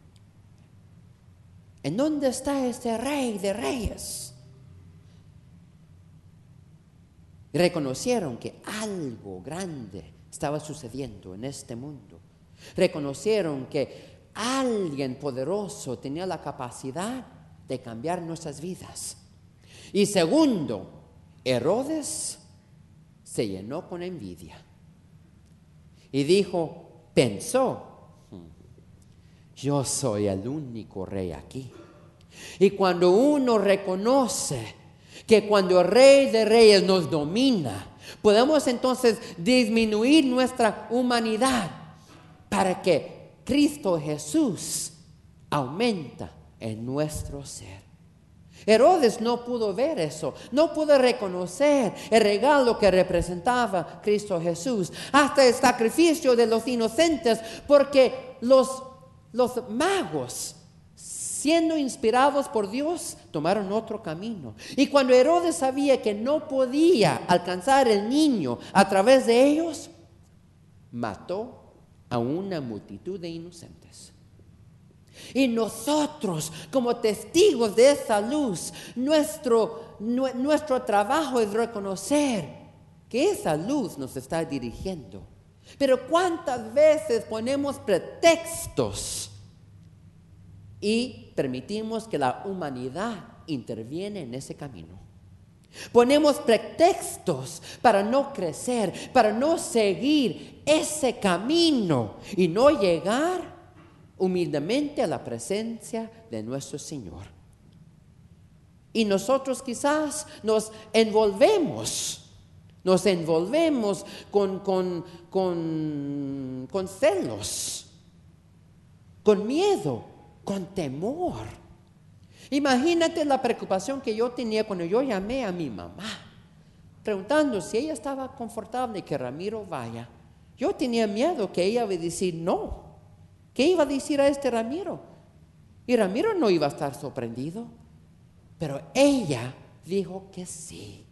¿En dónde está este Rey de Reyes? Y reconocieron que algo grande estaba sucediendo en este mundo. Reconocieron que alguien poderoso tenía la capacidad de cambiar nuestras vidas. Y segundo, Herodes se llenó con envidia y pensó, yo soy el único rey aquí. Y cuando uno reconoce que cuando el Rey de Reyes nos domina, podemos entonces disminuir nuestra humanidad para que Cristo Jesús aumenta en nuestro ser. Herodes no pudo ver eso, no pudo reconocer el regalo que representaba Cristo Jesús, hasta el sacrificio de los inocentes, porque los magos, siendo inspirados por Dios, tomaron otro camino. Y cuando Herodes sabía que no podía alcanzar el niño a través de ellos, mató a una multitud de inocentes. Y nosotros, como testigos de esa luz, nuestro trabajo es reconocer que esa luz nos está dirigiendo. Pero ¿cuántas veces ponemos pretextos y permitimos que la humanidad interviene en ese camino? Ponemos pretextos para no crecer, para no seguir ese camino y no llegar humildemente a la presencia de nuestro Señor. Y nosotros quizás nos envolvemos con celos, con miedo, con temor. Imagínate la preocupación que yo tenía cuando yo llamé a mi mamá, preguntando si ella estaba confortable que Ramiro vaya. Yo tenía miedo que ella iba a decir no. ¿Qué iba a decir a este Ramiro? Y Ramiro no iba a estar sorprendido, pero ella dijo que sí.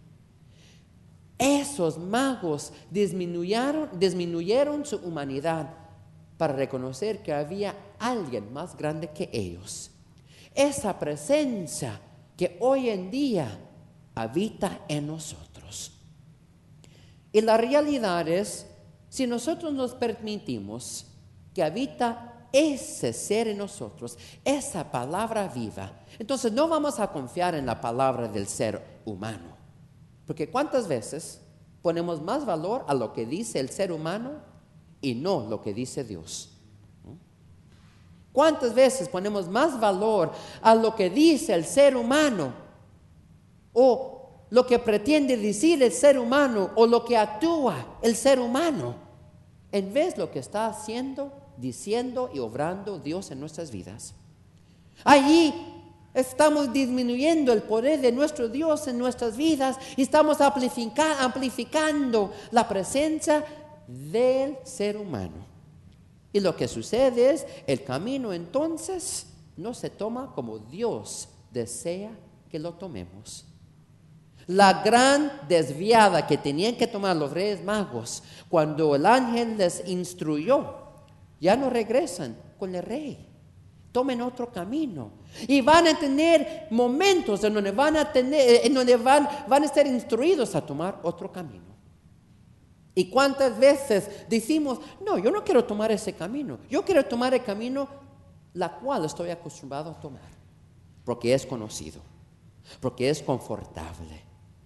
Esos magos disminuyeron su humanidad para reconocer que había alguien más grande que ellos. Esa presencia que hoy en día habita en nosotros. Y la realidad es, si nosotros nos permitimos que habita ese ser en nosotros, esa palabra viva, entonces no vamos a confiar en la palabra del ser humano. Porque ¿cuántas veces ponemos más valor a lo que dice el ser humano y no lo que dice Dios? ¿Cuántas veces ponemos más valor a lo que dice el ser humano o lo que pretende decir el ser humano o lo que actúa el ser humano en vez de lo que está haciendo, diciendo y obrando Dios en nuestras vidas? Allí estamos disminuyendo el poder de nuestro Dios en nuestras vidas y estamos amplificando la presencia del ser humano. Y lo que sucede es, el camino entonces no se toma como Dios desea que lo tomemos. La gran desviada que tenían que tomar los Reyes Magos, cuando el ángel les instruyó, ya no regresan con el rey. Tomen otro camino. Y van a tener momentos en donde van a estar instruidos a tomar otro camino. ¿Y cuántas veces decimos, no, yo no quiero tomar ese camino? Yo quiero tomar el camino la cual estoy acostumbrado a tomar. Porque es conocido. Porque es confortable.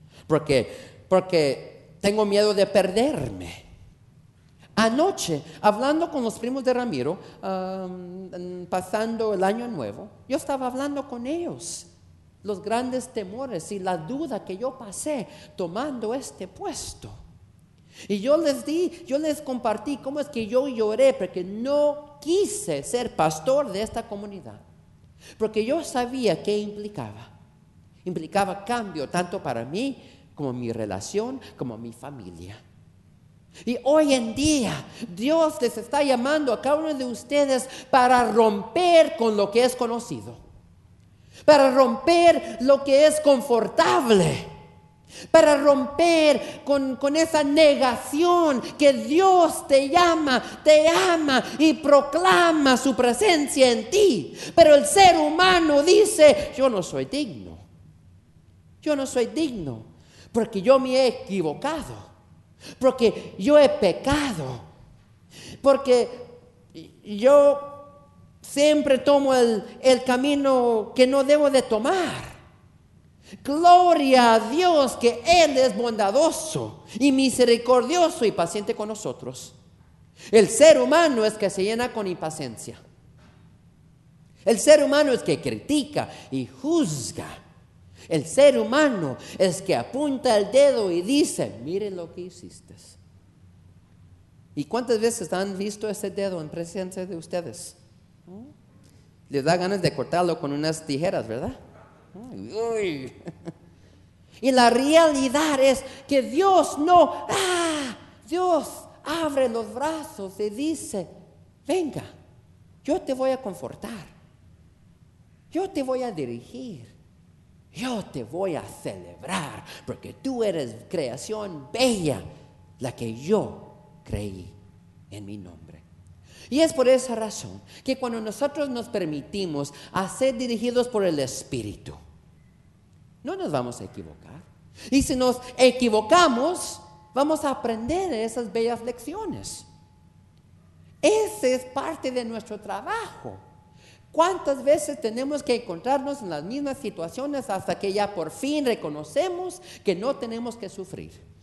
Porque tengo miedo de perderme. Anoche, hablando con los primos de Ramiro, pasando el año nuevo, yo estaba hablando con ellos. Los grandes temores y la duda que yo pasé tomando este puesto. Y yo les compartí cómo es que yo lloré porque no quise ser pastor de esta comunidad. Porque yo sabía qué implicaba. Implicaba cambio tanto para mí como mi relación, como mi familia. Y hoy en día Dios les está llamando a cada uno de ustedes para romper con lo que es conocido. Para romper lo que es confortable. Para romper con esa negación que Dios te ama y proclama su presencia en ti. Pero el ser humano dice, yo no soy digno. Yo no soy digno porque yo me he equivocado. Porque yo he pecado. Porque yo siempre tomo el camino que no debo de tomar. Gloria a Dios que Él es bondadoso y misericordioso y paciente con nosotros. El ser humano es que se llena con impaciencia. El ser humano es que critica y juzga. El ser humano es que apunta el dedo y dice, miren lo que hiciste. ¿Y cuántas veces han visto ese dedo en presencia de ustedes? Les da ganas de cortarlo con unas tijeras, ¿verdad? Uy. Y la realidad es que Dios no, Dios abre los brazos y dice, venga, yo te voy a confortar, yo te voy a dirigir, yo te voy a celebrar, porque tú eres creación bella, la que yo creí en mi nombre. Y es por esa razón que cuando nosotros nos permitimos a ser dirigidos por el Espíritu, no nos vamos a equivocar. Y si nos equivocamos, vamos a aprender esas bellas lecciones. Ese es parte de nuestro trabajo. ¿Cuántas veces tenemos que encontrarnos en las mismas situaciones hasta que ya por fin reconocemos que no tenemos que sufrir?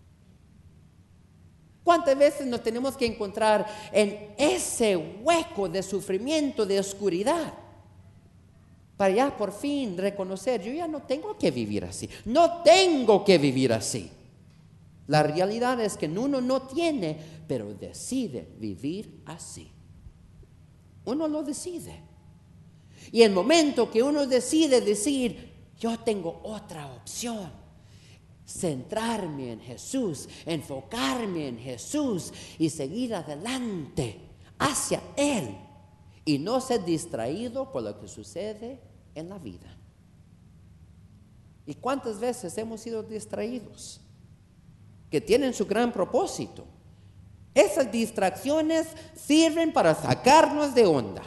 ¿Cuántas veces nos tenemos que encontrar en ese hueco de sufrimiento, de oscuridad? Para ya por fin reconocer, yo ya no tengo que vivir así. No tengo que vivir así. La realidad es que uno no tiene, pero decide vivir así. Uno lo decide. Y el momento que uno decide decir, yo tengo otra opción, centrarme en Jesús, enfocarme en Jesús y seguir adelante hacia Él y no ser distraído por lo que sucede en la vida. ¿Y cuántas veces hemos sido distraídos? Que tienen su gran propósito. Esas distracciones sirven para sacarnos de onda,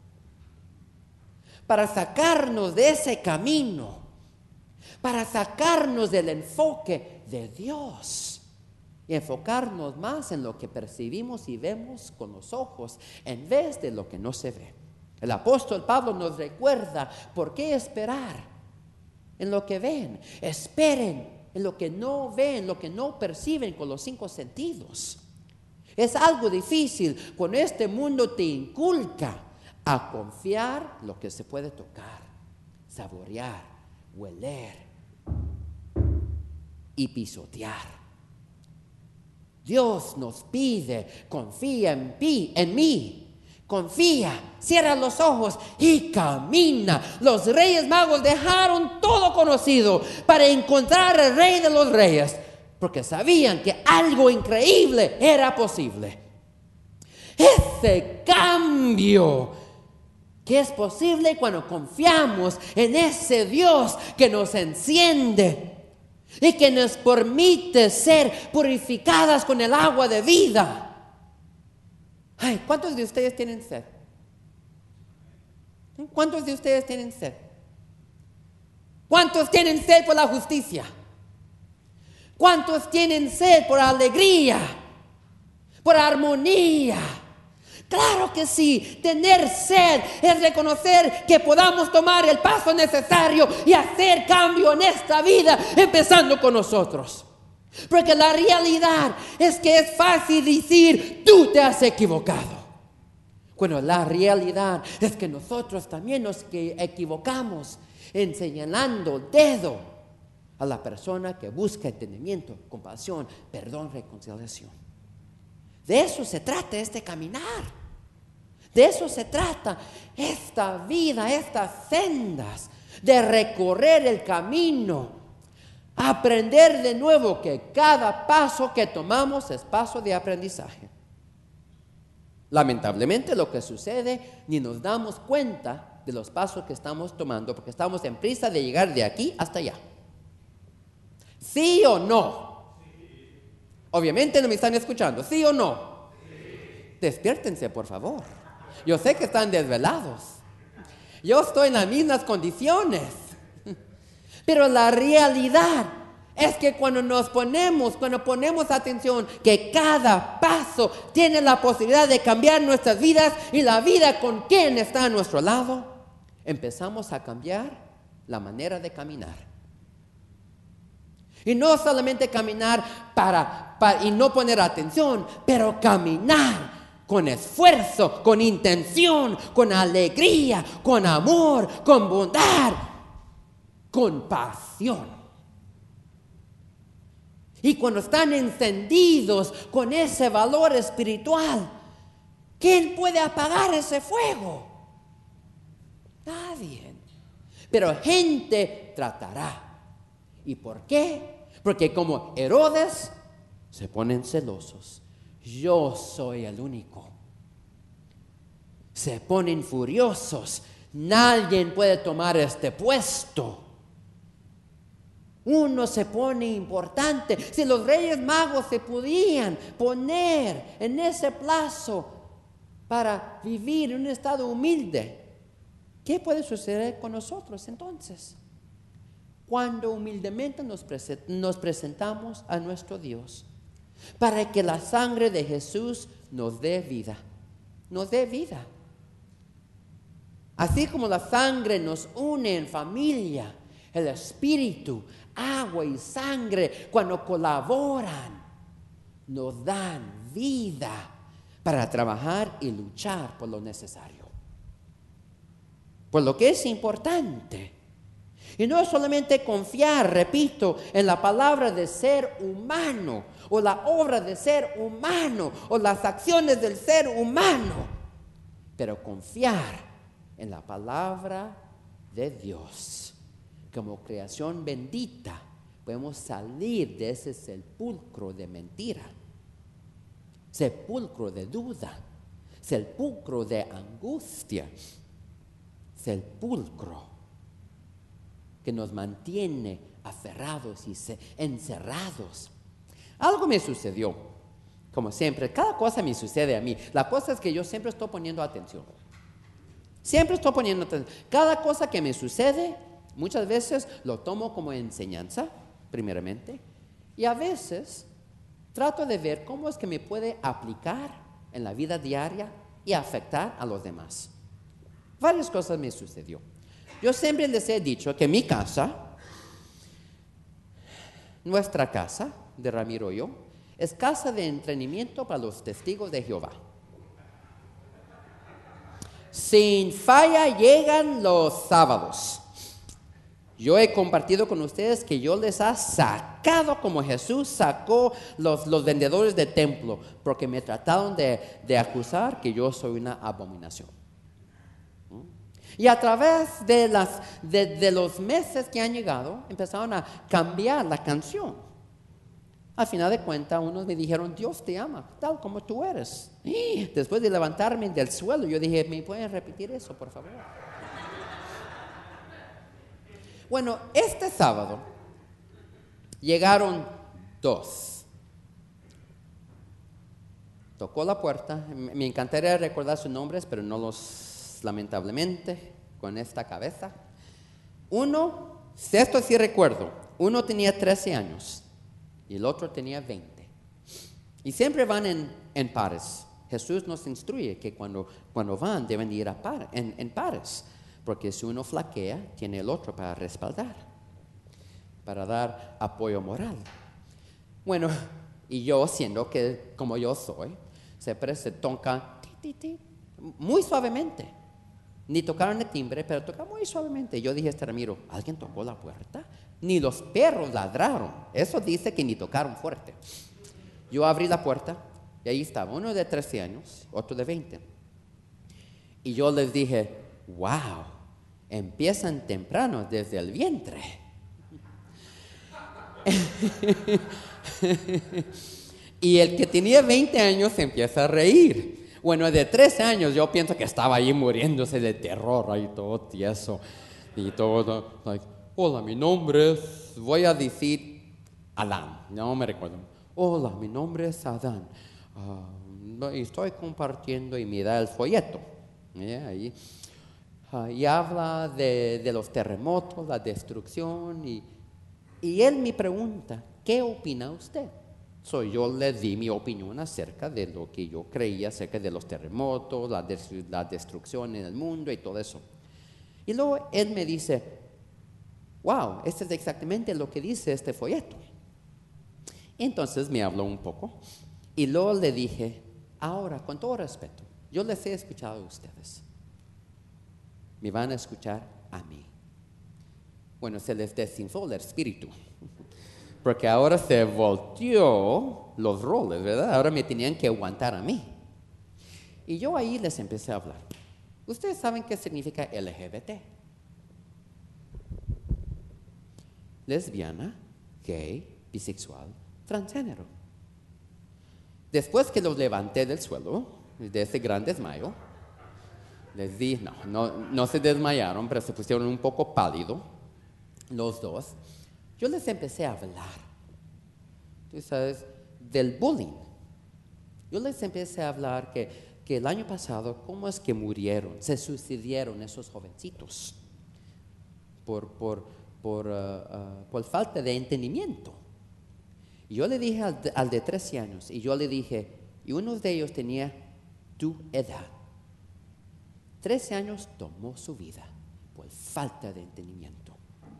para sacarnos de ese camino, para sacarnos del enfoque de Dios y enfocarnos más en lo que percibimos y vemos con los ojos en vez de lo que no se ve. El apóstol Pablo nos recuerda por qué esperar en lo que ven. Esperen en lo que no ven, lo que no perciben con los 5 sentidos. Es algo difícil cuando este mundo te inculca a confiar lo que se puede tocar, saborear, hueler y pisotear. Dios nos pide, confía en mí. Confía, cierra los ojos y camina. Los reyes magos dejaron todo conocido para encontrar al Rey de los Reyes, porque sabían que algo increíble era posible. Ese cambio que es posible cuando confiamos en ese Dios que nos enciende y que nos permite ser purificadas con el agua de vida. Ay, ¿cuántos de ustedes tienen sed? ¿Cuántos de ustedes tienen sed? ¿Cuántos tienen sed por la justicia? ¿Cuántos tienen sed por alegría? ¿Por armonía? Claro que sí. Tener sed es reconocer que podamos tomar el paso necesario y hacer cambio en esta vida, empezando con nosotros. Porque la realidad es que es fácil decir, tú te has equivocado. Bueno, la realidad es que nosotros también nos equivocamos en señalando el dedo a la persona que busca entendimiento, compasión, perdón, reconciliación. De eso se trata este caminar. De eso se trata esta vida, estas sendas, de recorrer el camino. Aprender de nuevo que cada paso que tomamos es paso de aprendizaje. Lamentablemente lo que sucede, ni nos damos cuenta de los pasos que estamos tomando, porque estamos en prisa de llegar de aquí hasta allá. ¿Sí o no? Sí. Obviamente no me están escuchando. ¿Sí o no? Sí. Despiértense, por favor. Yo sé que están desvelados. Yo estoy en las mismas condiciones. Pero la realidad es que cuando ponemos atención que cada paso tiene la posibilidad de cambiar nuestras vidas y la vida con quien está a nuestro lado, empezamos a cambiar la manera de caminar. Y no solamente caminar y no poner atención, pero caminar con esfuerzo, con intención, con alegría, con amor, con bondad, con pasión. Y cuando están encendidos con ese valor espiritual, ¿quién puede apagar ese fuego? Nadie. Pero gente tratará. ¿Y por qué? Porque como Herodes se ponen celosos. Yo soy el único. Se ponen furiosos. Nadie puede tomar este puesto. Uno se pone importante. Si los reyes magos se podían poner en ese plazo para vivir en un estado humilde, ¿qué puede suceder con nosotros entonces? Cuando humildemente nos presentamos a nuestro Dios para que la sangre de Jesús nos dé vida. Nos dé vida. Así como la sangre nos une en familia, el Espíritu, agua y sangre, cuando colaboran, nos dan vida para trabajar y luchar por lo necesario. Por lo que es importante. Y no solamente confiar, repito, en la palabra de ser humano, o la obra de ser humano, o las acciones del ser humano, pero confiar en la palabra de Dios. Como creación bendita, podemos salir de ese sepulcro de mentira, sepulcro de duda, sepulcro de angustia, sepulcro que nos mantiene aferrados y encerrados. Algo me sucedió, como siempre, cada cosa me sucede a mí. La cosa es que yo siempre estoy poniendo atención. Siempre estoy poniendo atención. Cada cosa que me sucede, muchas veces lo tomo como enseñanza, primeramente, y a veces trato de ver cómo es que me puede aplicar en la vida diaria y afectar a los demás. Varias cosas me sucedió. Yo siempre les he dicho que mi casa, nuestra casa de Ramiro y yo, es casa de entrenamiento para los testigos de Jehová. Sin falla llegan los sábados. Yo he compartido con ustedes que yo les he sacado como Jesús sacó los vendedores de templo, porque me trataron de acusar que yo soy una abominación. Y a través de los meses que han llegado, empezaron a cambiar la canción. Al final de cuentas, unos me dijeron, Dios te ama, tal como tú eres. Y después de levantarme del suelo, yo dije, ¿me pueden repetir eso, por favor? Bueno, este sábado llegaron dos. Tocó la puerta. Me encantaría recordar sus nombres, pero no los, lamentablemente, con esta cabeza. Uno, esto sí recuerdo, uno tenía 13 años y el otro tenía 20. Y siempre van en pares. Jesús nos instruye que cuando van deben ir en pares, porque si uno flaquea, tiene el otro para respaldar, para dar apoyo moral. Bueno, y yo, siendo que como yo soy, siempre se toca muy suavemente. Ni tocaron el timbre, pero tocaron muy suavemente. Yo dije a Ramiro, ¿alguien tocó la puerta? Ni los perros ladraron. Eso dice que ni tocaron fuerte. Yo abrí la puerta y ahí estaba uno de 13 años, otro de 20. Y yo les dije, wow, empiezan temprano desde el vientre. Y el que tenía 20 años se empieza a reír. Bueno, de 13 años yo pienso que estaba ahí muriéndose de terror, ahí todo tieso y todo. Like, hola, mi nombre es, voy a decir Adán, no me recuerdo. Hola, mi nombre es Adán. Estoy compartiendo y me da el folleto. Ahí. Y habla de los terremotos, la destrucción y Y él me pregunta, ¿qué opina usted? Yo le di mi opinión acerca de lo que yo creía acerca de los terremotos, la destrucción en el mundo y todo eso. Y luego él me dice, wow, esto es exactamente lo que dice este folleto. Entonces me habló un poco y luego le dije, ahora, con todo respeto, yo les he escuchado a ustedes. Me van a escuchar a mí. Bueno, se les desinfló el espíritu. Porque ahora se volteó los roles, ¿verdad? Ahora me tenían que aguantar a mí. Y yo ahí les empecé a hablar. Ustedes saben qué significa LGBT. Lesbiana, gay, bisexual, transgénero. Después que los levanté del suelo, de ese gran desmayo, les di, no se desmayaron, pero se pusieron un poco pálidos, los dos. Yo les empecé a hablar, tú sabes, del bullying. Yo les empecé a hablar que el año pasado, cómo es que murieron, se suicidaron esos jovencitos por falta de entendimiento. Y yo le dije al de 13 años, y yo le dije, y uno de ellos tenía tu edad. 13 años tomó su vida por falta de entendimiento.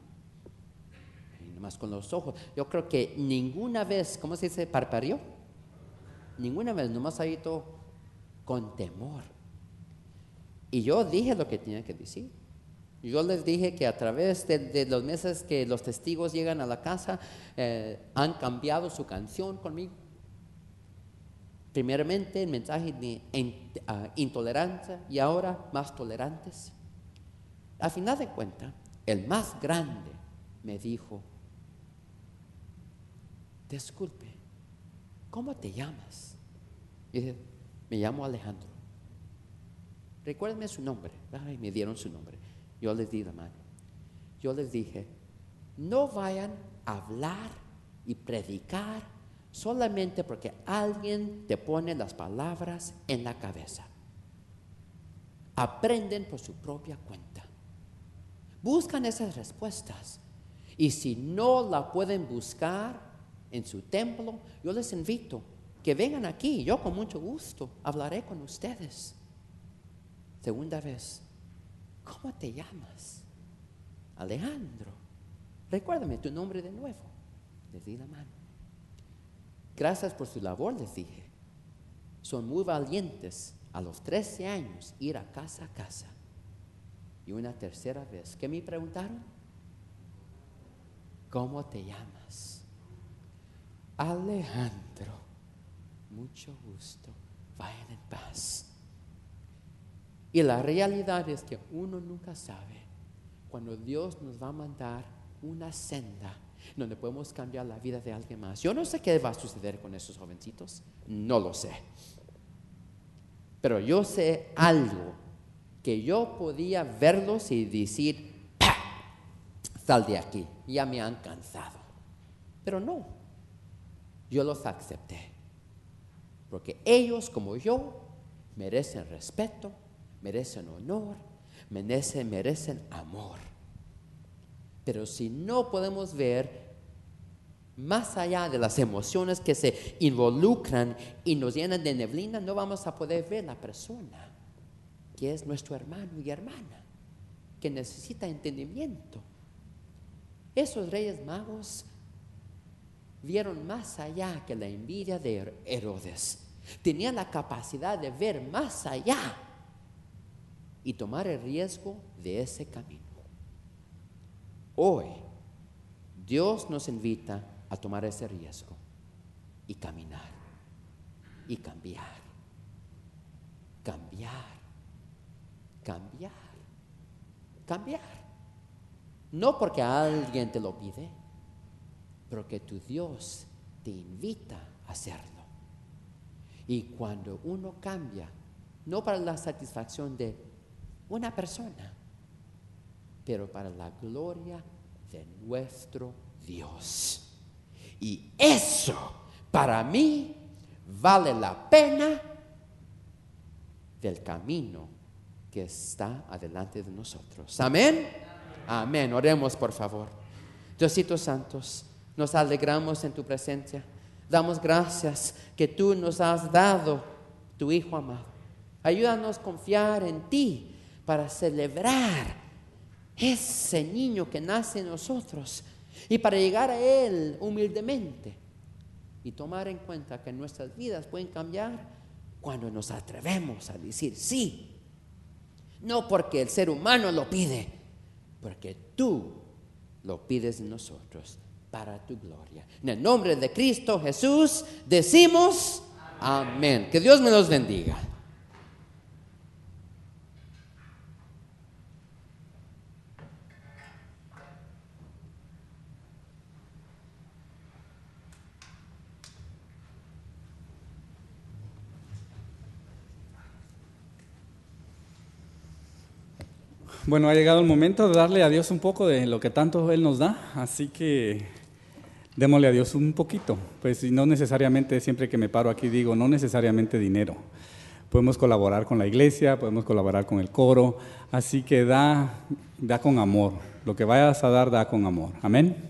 Y nomás con los ojos. Yo creo que ninguna vez, ¿cómo se dice? Parpadeó. Ninguna vez, nomás ahí todo con temor. Y yo dije lo que tenía que decir. Yo les dije que a través de los meses que los testigos llegan a la casa, han cambiado su canción conmigo. Primeramente el mensaje de intolerancia y ahora más tolerantes. Al final de cuentas, el más grande me dijo, disculpe, ¿cómo te llamas? Y dije, me llamo Alejandro. Recuérdenme su nombre. Ay, me dieron su nombre. Yo les di la mano. Yo les dije, no vayan a hablar y predicar solamente porque alguien te pone las palabras en la cabeza. Aprenden por su propia cuenta. Buscan esas respuestas. Y si no la pueden buscar en su templo, yo les invito que vengan aquí. Yo con mucho gusto hablaré con ustedes. Segunda vez, ¿cómo te llamas? Alejandro. Recuérdame tu nombre de nuevo. Les di la mano. Gracias por su labor, les dije. Son muy valientes a los 13 años ir a casa. Y una tercera vez, ¿qué me preguntaron? ¿Cómo te llamas? Alejandro. Mucho gusto. Vayan en paz. Y la realidad es que uno nunca sabe cuando Dios nos va a mandar una senda donde podemos cambiar la vida de alguien más. Yo no sé qué va a suceder con esos jovencitos, no lo sé. Pero yo sé algo, que yo podía verlos y decir, ¡pah! Sal de aquí, ya me han cansado. Pero no, yo los acepté. Porque ellos como yo merecen respeto, merecen honor, merecen amor. Pero si no podemos ver más allá de las emociones que se involucran y nos llenan de neblina, no vamos a poder ver la persona que es nuestro hermano y hermana, que necesita entendimiento. Esos reyes magos vieron más allá que la envidia de Herodes. Tenían la capacidad de ver más allá y tomar el riesgo de ese camino. Hoy, Dios nos invita a tomar ese riesgo y caminar y cambiar. No porque alguien te lo pide, pero que tu Dios te invita a hacerlo. Y cuando uno cambia, no para la satisfacción de una persona, pero para la gloria de nuestro Dios. Y eso, para mí, vale la pena del camino que está adelante de nosotros. Amén. Amén. Oremos, por favor. Diositos santos, nos alegramos en tu presencia. Damos gracias que tú nos has dado tu Hijo amado. Ayúdanos a confiar en ti para celebrar ese niño que nace en nosotros y para llegar a Él humildemente y tomar en cuenta que nuestras vidas pueden cambiar cuando nos atrevemos a decir sí. No porque el ser humano lo pide, porque tú lo pides en nosotros para tu gloria. En el nombre de Cristo Jesús decimos amén. Que Dios me los bendiga. Bueno, ha llegado el momento de darle a Dios un poco de lo que tanto Él nos da, así que démosle a Dios un poquito. Pues no necesariamente, siempre que me paro aquí digo, no necesariamente dinero. Podemos colaborar con la iglesia, podemos colaborar con el coro, así que da con amor. Lo que vayas a dar, da con amor. Amén.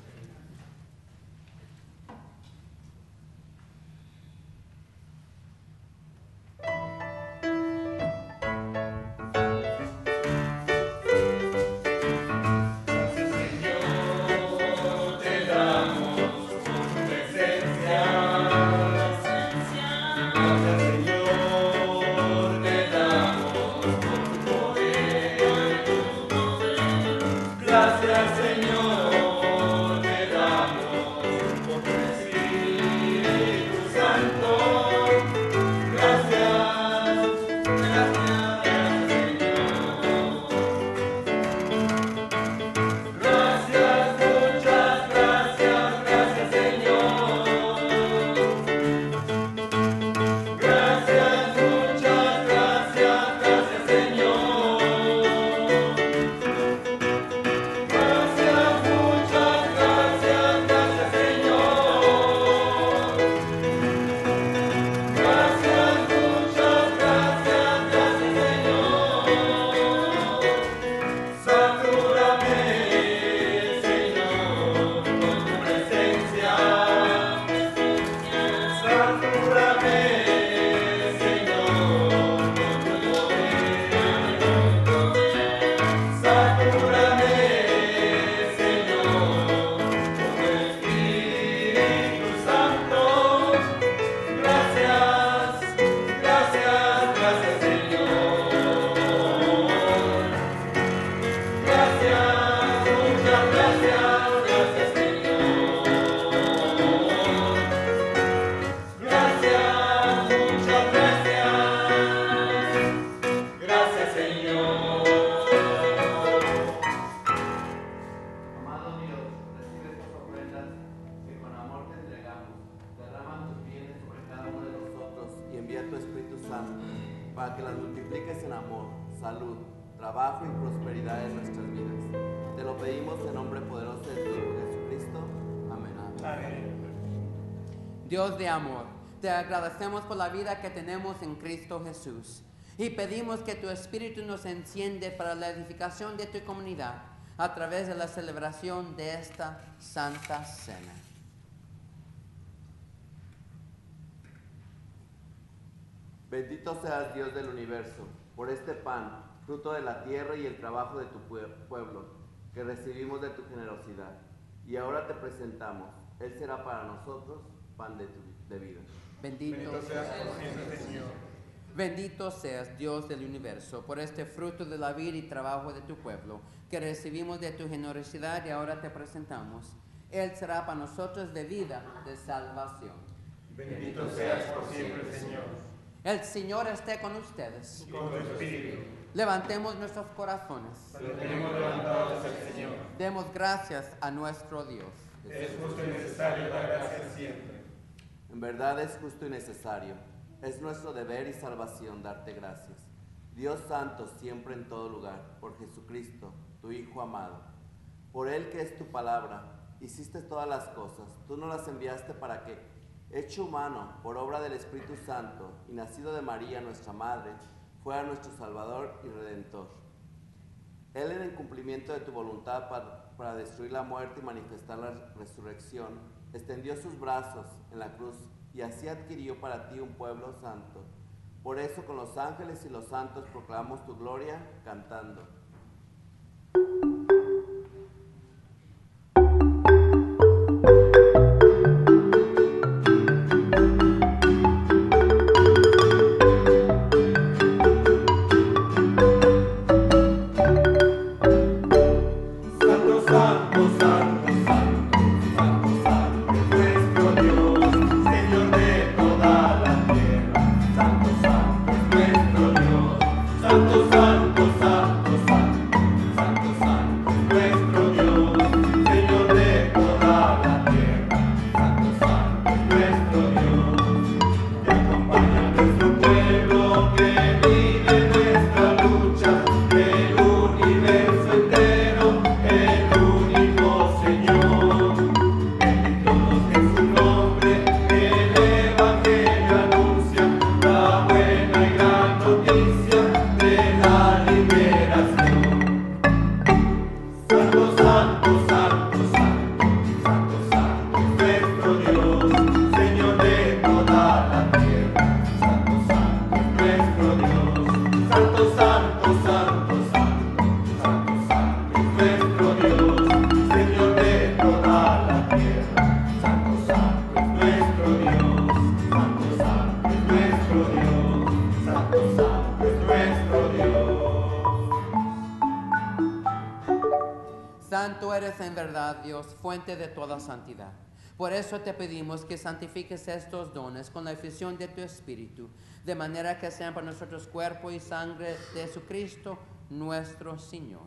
para que las multipliques en amor, salud, trabajo y prosperidad en nuestras vidas. Te lo pedimos en nombre poderoso de tu Hijo Jesucristo. Amén. Amén. Dios de amor, te agradecemos por la vida que tenemos en Cristo Jesús y pedimos que tu Espíritu nos enciende para la edificación de tu comunidad a través de la celebración de esta Santa Cena. Bendito seas, Dios del universo, por este pan, fruto de la tierra y el trabajo de tu pueblo, que recibimos de tu generosidad. Y ahora te presentamos. Él será para nosotros pan de vida. Bendito seas por siempre, Señor. Bendito seas, Dios del universo, por este fruto de la vida y trabajo de tu pueblo, que recibimos de tu generosidad y ahora te presentamos. Él será para nosotros de vida, de salvación. Bendito seas por siempre, Señor. El Señor esté con ustedes. Y con tu espíritu. Levantemos nuestros corazones. Los tenemos levantados al Señor. Demos gracias a nuestro Dios. Es justo y necesario dar gracias siempre. En verdad es justo y necesario. Es nuestro deber y salvación darte gracias. Dios santo, siempre en todo lugar, por Jesucristo, tu Hijo amado. Por Él que es tu palabra, hiciste todas las cosas. Tú nos las enviaste para que, hecho humano por obra del Espíritu Santo y nacido de María, nuestra Madre, fuera nuestro Salvador y Redentor. Él, en el cumplimiento de tu voluntad para destruir la muerte y manifestar la resurrección, extendió sus brazos en la cruz y así adquirió para ti un pueblo santo. Por eso con los ángeles y los santos proclamamos tu gloria cantando. Santo eres en verdad, Dios, fuente de toda santidad. Por eso te pedimos que santifiques estos dones con la efusión de tu Espíritu, de manera que sean para nosotros cuerpo y sangre de Jesucristo, nuestro Señor.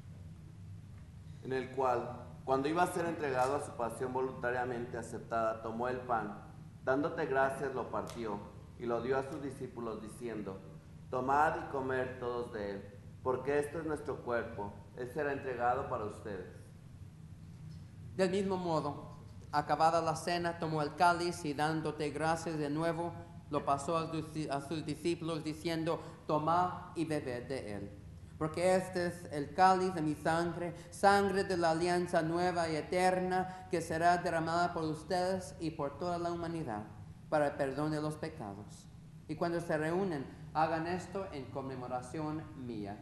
En el cual, cuando iba a ser entregado a su pasión voluntariamente aceptada, tomó el pan, dándote gracias lo partió y lo dio a sus discípulos diciendo: tomad y comed todos de él, porque esto es nuestro cuerpo, él será entregado para ustedes. Del mismo modo, acabada la cena, tomó el cáliz y dándote gracias de nuevo, lo pasó a sus discípulos diciendo: tomad y bebed de él. Porque este es el cáliz de mi sangre, sangre de la alianza nueva y eterna, que será derramada por ustedes y por toda la humanidad, para el perdón de los pecados. Y cuando se reúnen, hagan esto en conmemoración mía.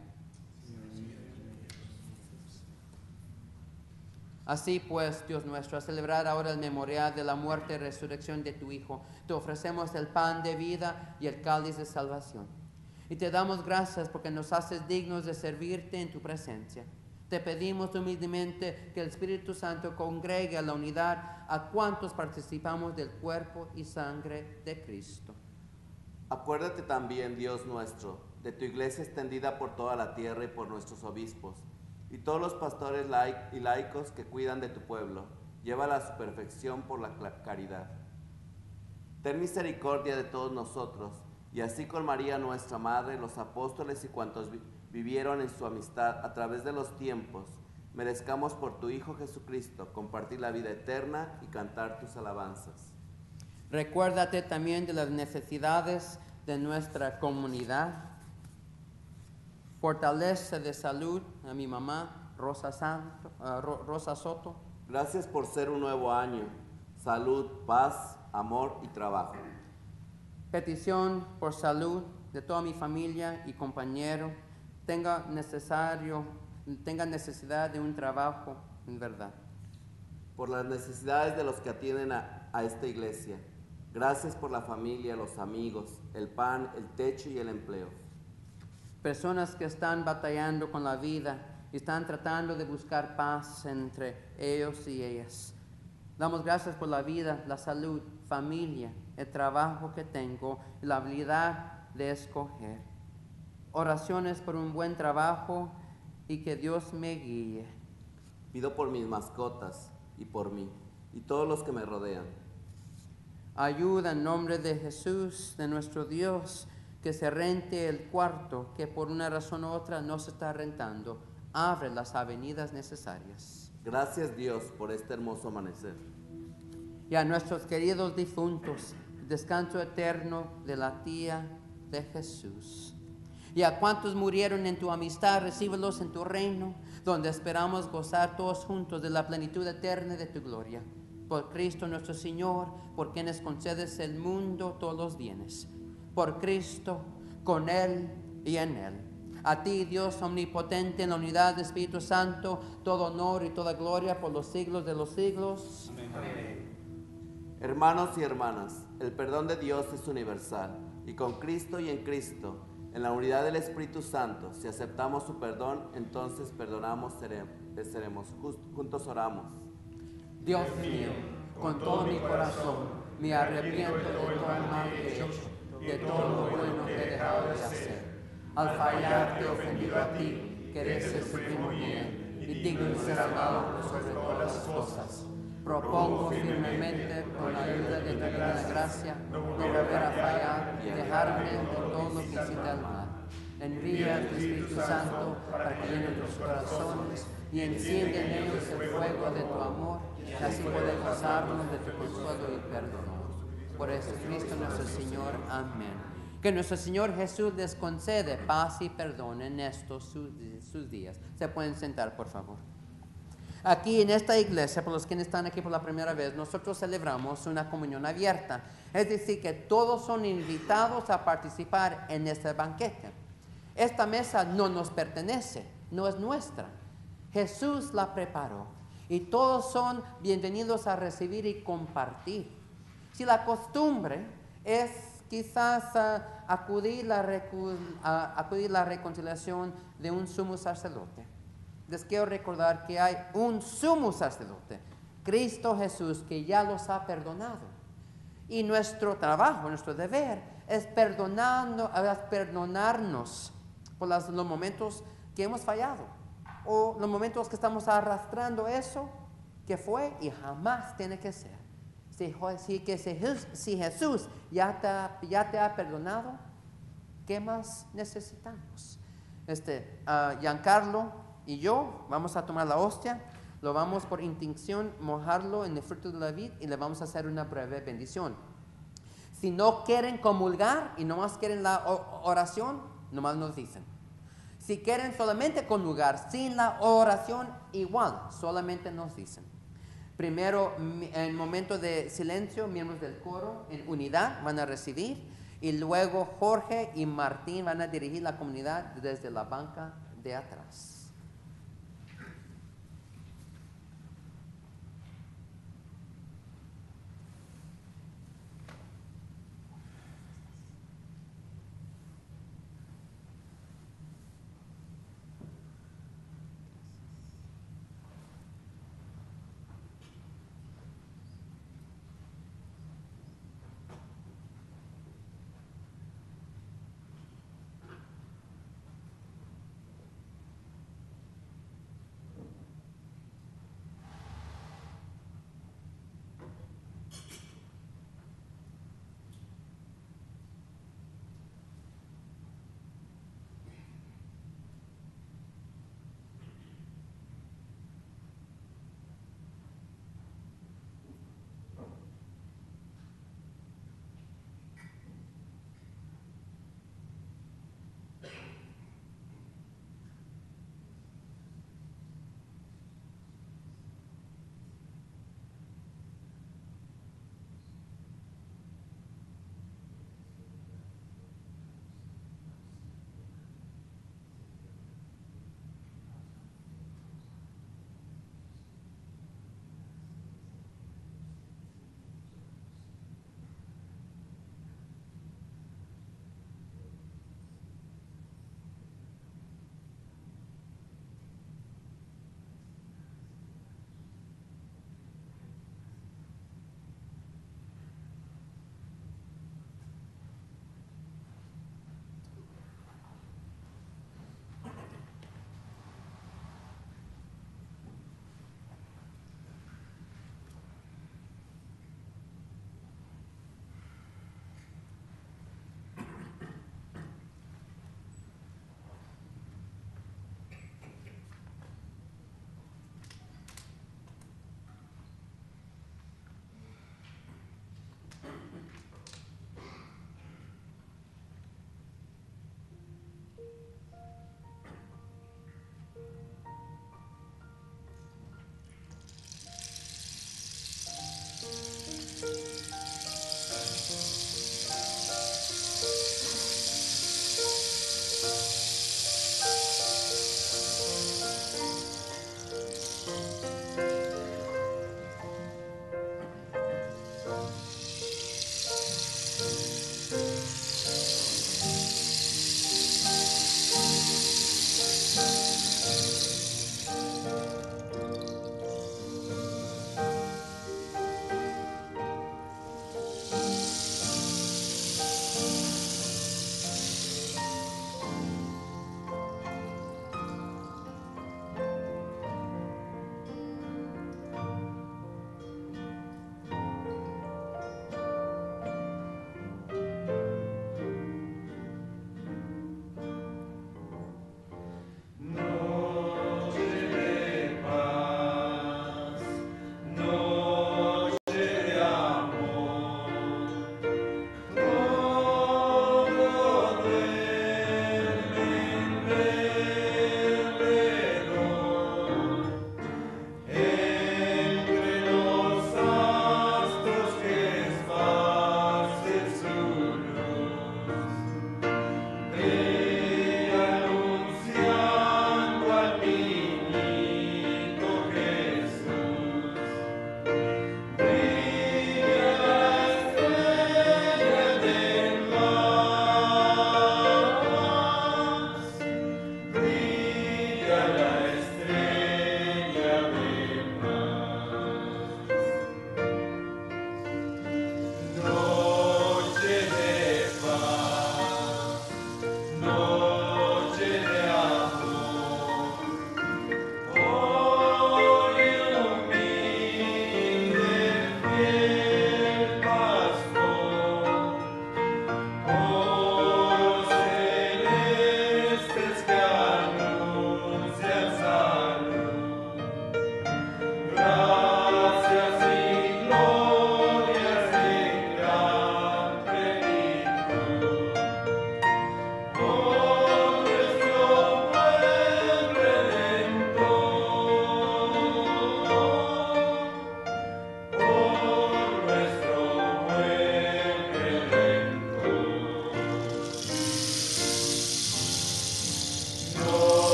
Así pues, Dios nuestro, a celebrar ahora el memorial de la muerte y resurrección de tu Hijo, te ofrecemos el pan de vida y el cáliz de salvación. Y te damos gracias porque nos haces dignos de servirte en tu presencia. Te pedimos humildemente que el Espíritu Santo congregue a la unidad a cuantos participamos del cuerpo y sangre de Cristo. Acuérdate también, Dios nuestro, de tu iglesia extendida por toda la tierra y por nuestros obispos, y todos los pastores y laicos que cuidan de tu pueblo. Llévala a su perfección por la caridad. Ten misericordia de todos nosotros, y así con María nuestra Madre, los apóstoles y cuantos vivieron en su amistad a través de los tiempos, merezcamos por tu Hijo Jesucristo compartir la vida eterna y cantar tus alabanzas. Recuérdate también de las necesidades de nuestra comunidad. Fortalece de salud a mi mamá, Rosa Soto. Gracias por ser un nuevo año. Salud, paz, amor y trabajo. Petición por salud de toda mi familia y compañero. Tenga necesidad de un trabajo en verdad. Por las necesidades de los que atienden a esta iglesia. Gracias por la familia, los amigos, el pan, el techo y el empleo. Personas que están batallando con la vida y están tratando de buscar paz entre ellos y ellas. Damos gracias por la vida, la salud, familia, el trabajo que tengo y la habilidad de escoger. Oraciones por un buen trabajo y que Dios me guíe. Pido por mis mascotas y por mí y todos los que me rodean. Ayuda en nombre de Jesús, de nuestro Dios, que se rente el cuarto que por una razón u otra no se está rentando. Abre las avenidas necesarias. Gracias, Dios, por este hermoso amanecer. Y a nuestros queridos difuntos, descanso eterno de la tía de Jesús. Y a cuantos murieron en tu amistad, recíbelos en tu reino, donde esperamos gozar todos juntos de la plenitud eterna de tu gloria. Por Cristo nuestro Señor, por quienes concedes el mundo todos los bienes. Por Cristo, con Él y en Él. A ti, Dios omnipotente, en la unidad del Espíritu Santo, todo honor y toda gloria por los siglos de los siglos. Amén. Hermanos y hermanas, el perdón de Dios es universal, y con Cristo y en Cristo, en la unidad del Espíritu Santo, si aceptamos su perdón, entonces perdonamos, seremos. Juntos oramos. Dios mío, con todo mi corazón, me arrepiento de todo mal que he hecho, de todo lo bueno que he dejado de hacer. Al fallar te he ofendido a ti, que eres el supremo bien, y digno de ser alabado sobre todas las cosas. Propongo firmemente, con la ayuda de tu divina gracia, no volver a fallar y dejarme de todo lo que incita al mal. Envía tu Espíritu Santo para que llene tus corazones y enciende en ellos el fuego de tu amor, y así poder gozarnos de tu consuelo y perdón. Por Jesucristo nuestro Señor. Amén. Que nuestro Señor Jesús les concede paz y perdón en estos sus días. Se pueden sentar, por favor. Aquí en esta iglesia, por los que están aquí por la primera vez, nosotros celebramos una comunión abierta. Es decir, que todos son invitados a participar en este banquete. Esta mesa no nos pertenece, no es nuestra. Jesús la preparó y todos son bienvenidos a recibir y compartir. Si la costumbre es quizás acudir la reconciliación de un sumo sacerdote, les quiero recordar que hay un sumo sacerdote, Cristo Jesús, que ya los ha perdonado. Y nuestro trabajo, nuestro deber, es perdonarnos por los momentos que hemos fallado, o los momentos que estamos arrastrando eso que fue y jamás tiene que ser. Si Jesús ya te ha perdonado, ¿qué más necesitamos? Giancarlo y yo vamos a tomar la hostia, lo vamos por intención mojarlo en el fruto de la vid y le vamos a hacer una breve bendición. Si no quieren comulgar y nomás quieren la oración, nomás nos dicen. Si quieren solamente comulgar sin la oración, igual, solamente nos dicen. Primero, en momento de silencio, miembros del coro en unidad van a recibir, y luego Jorge y Martín van a dirigir la comunidad desde la banca de atrás.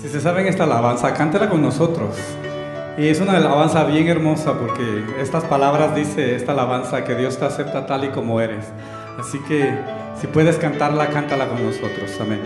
Si se saben esta alabanza, cántela con nosotros. Y es una alabanza bien hermosa porque estas palabras dice esta alabanza que Dios te acepta tal y como eres. Así que si puedes cantarla, cántala con nosotros. Amén.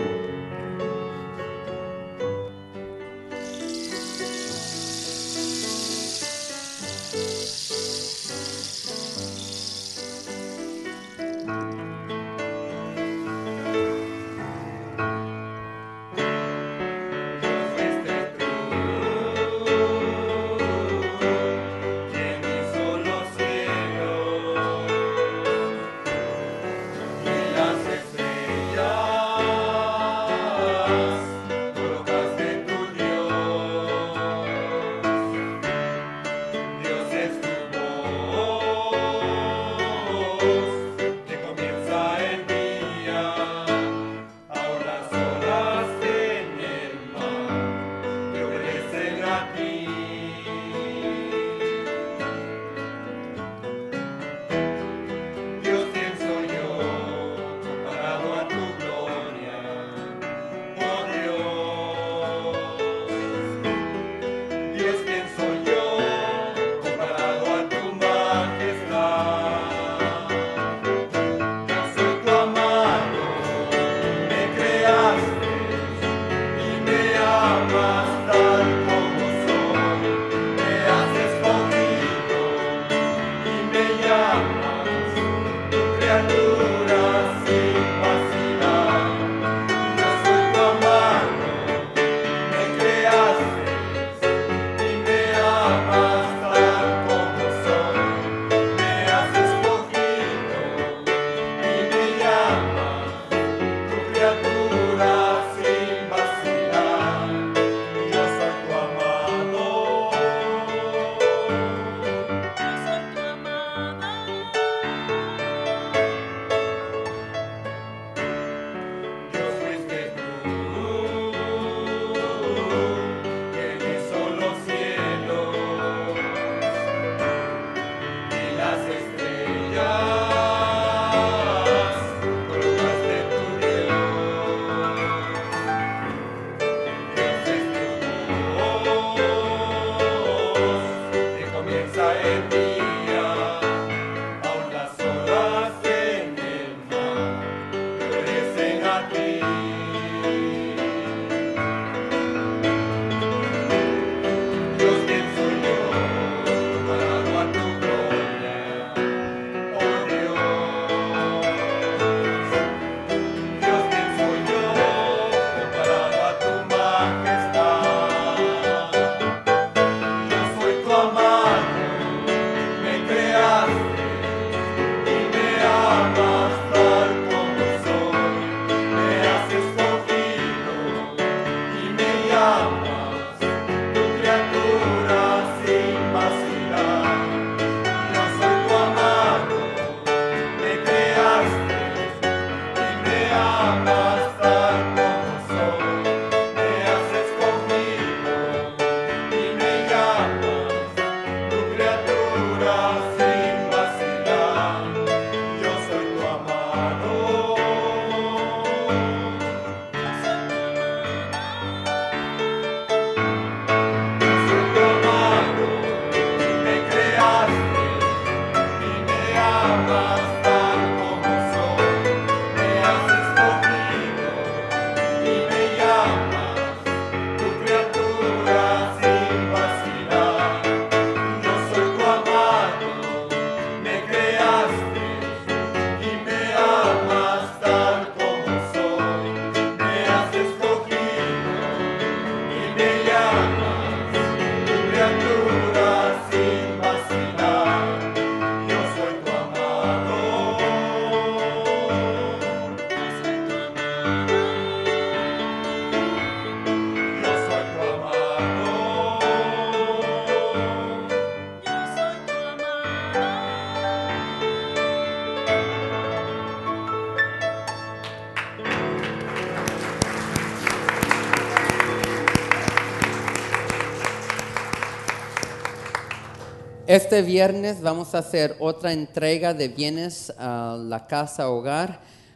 Este viernes vamos a hacer otra entrega de bienes a la casa hogar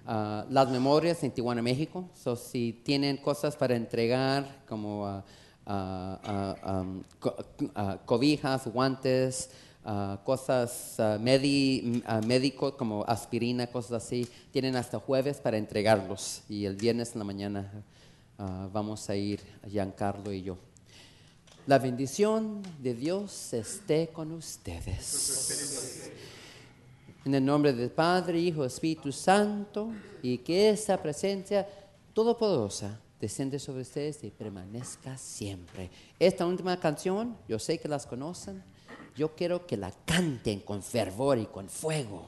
las memorias en Tijuana, México. So, si tienen cosas para entregar, como cobijas, guantes, cosas médicos como aspirina, cosas así, tienen hasta jueves para entregarlos. Y el viernes en la mañana vamos a ir, Giancarlo y yo. La bendición de Dios esté con ustedes. En el nombre del Padre, Hijo, Espíritu Santo, y que esa presencia todopoderosa desciende sobre ustedes y permanezca siempre. Esta última canción, yo sé que las conocen, yo quiero que la canten con fervor y con fuego.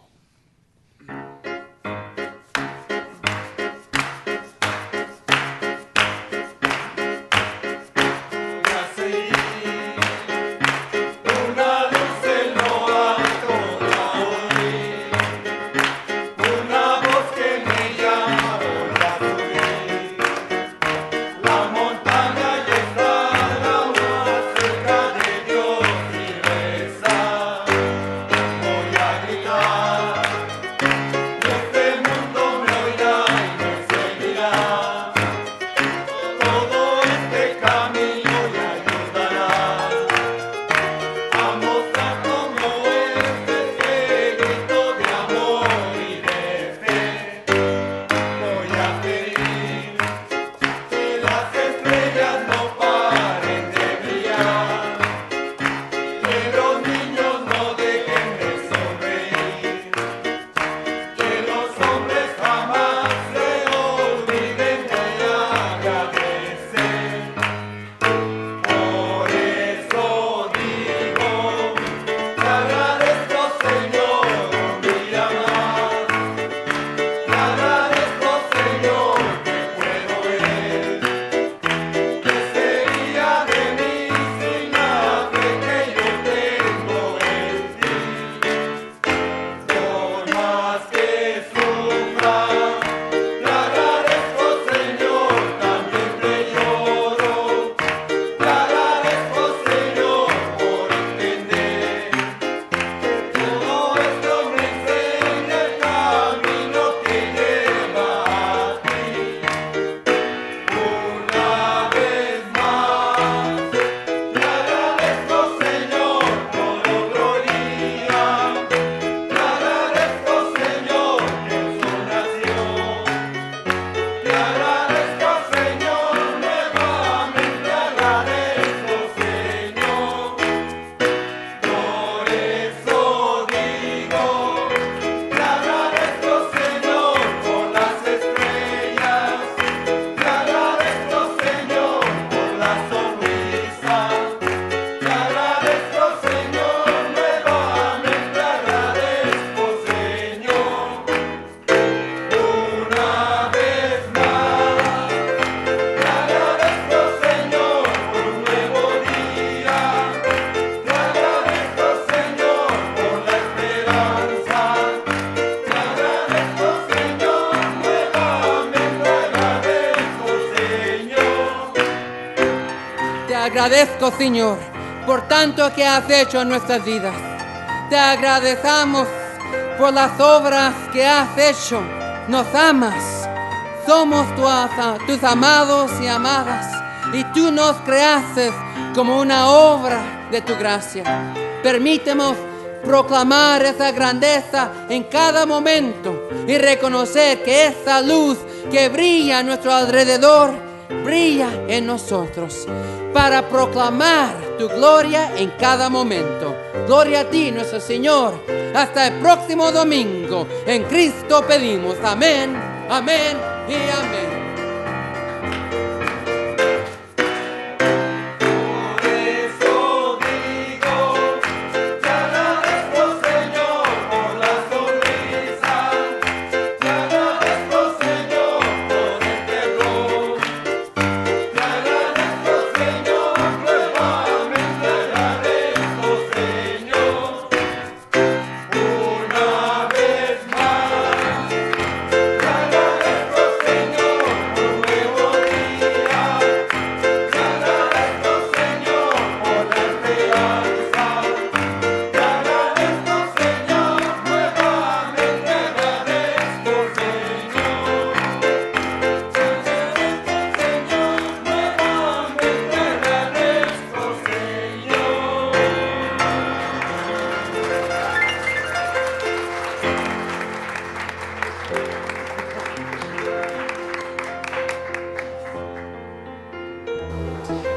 Agradezco, Señor, por tanto que has hecho en nuestras vidas. Te agradecemos por las obras que has hecho. Nos amas. Somos tus amados y amadas. Y tú nos creaste como una obra de tu gracia. Permítemos proclamar esa grandeza en cada momento y reconocer que esa luz que brilla a nuestro alrededor brilla en nosotros, para proclamar tu gloria en cada momento. Gloria a ti, nuestro Señor. Hasta el próximo domingo. En Cristo pedimos. Amén, amén y amén.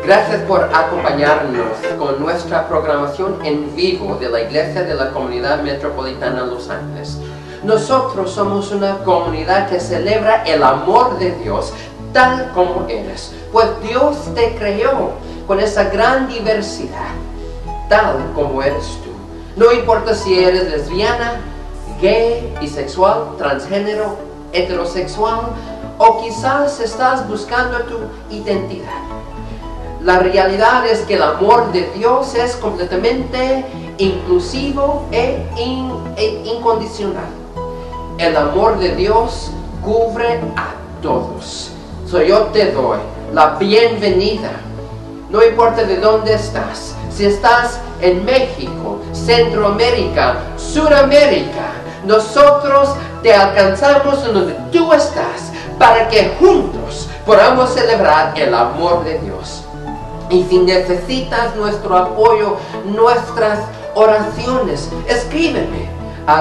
Gracias por acompañarnos con nuestra programación en vivo de la Iglesia de la Comunidad Metropolitana Los Ángeles. Nosotros somos una comunidad que celebra el amor de Dios tal como eres, pues Dios te creó con esa gran diversidad, tal como eres tú. No importa si eres lesbiana, gay, bisexual, transgénero, heterosexual, o quizás estás buscando tu identidad. La realidad es que el amor de Dios es completamente inclusivo e incondicional. El amor de Dios cubre a todos. Yo te doy la bienvenida. No importa de dónde estás. Si estás en México, Centroamérica, Suramérica, nosotros te alcanzamos donde tú estás para que juntos podamos celebrar el amor de Dios. Y si necesitas nuestro apoyo, nuestras oraciones, escríbeme a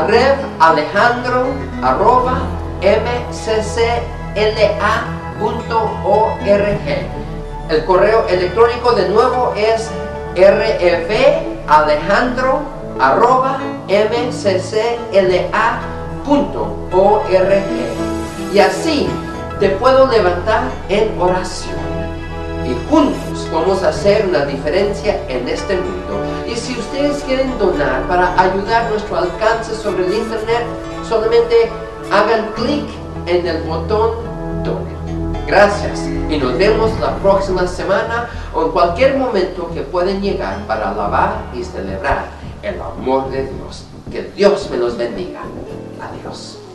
revalejandro@mccla.org. El correo electrónico de nuevo es revalejandro@mccla.org. Y así te puedo levantar en oración. Y juntos vamos a hacer una diferencia en este mundo. Y si ustedes quieren donar para ayudar nuestro alcance sobre el internet, solamente hagan clic en el botón Donar. Gracias y nos vemos la próxima semana o en cualquier momento que pueden llegar para alabar y celebrar el amor de Dios. Que Dios me los bendiga. Adiós.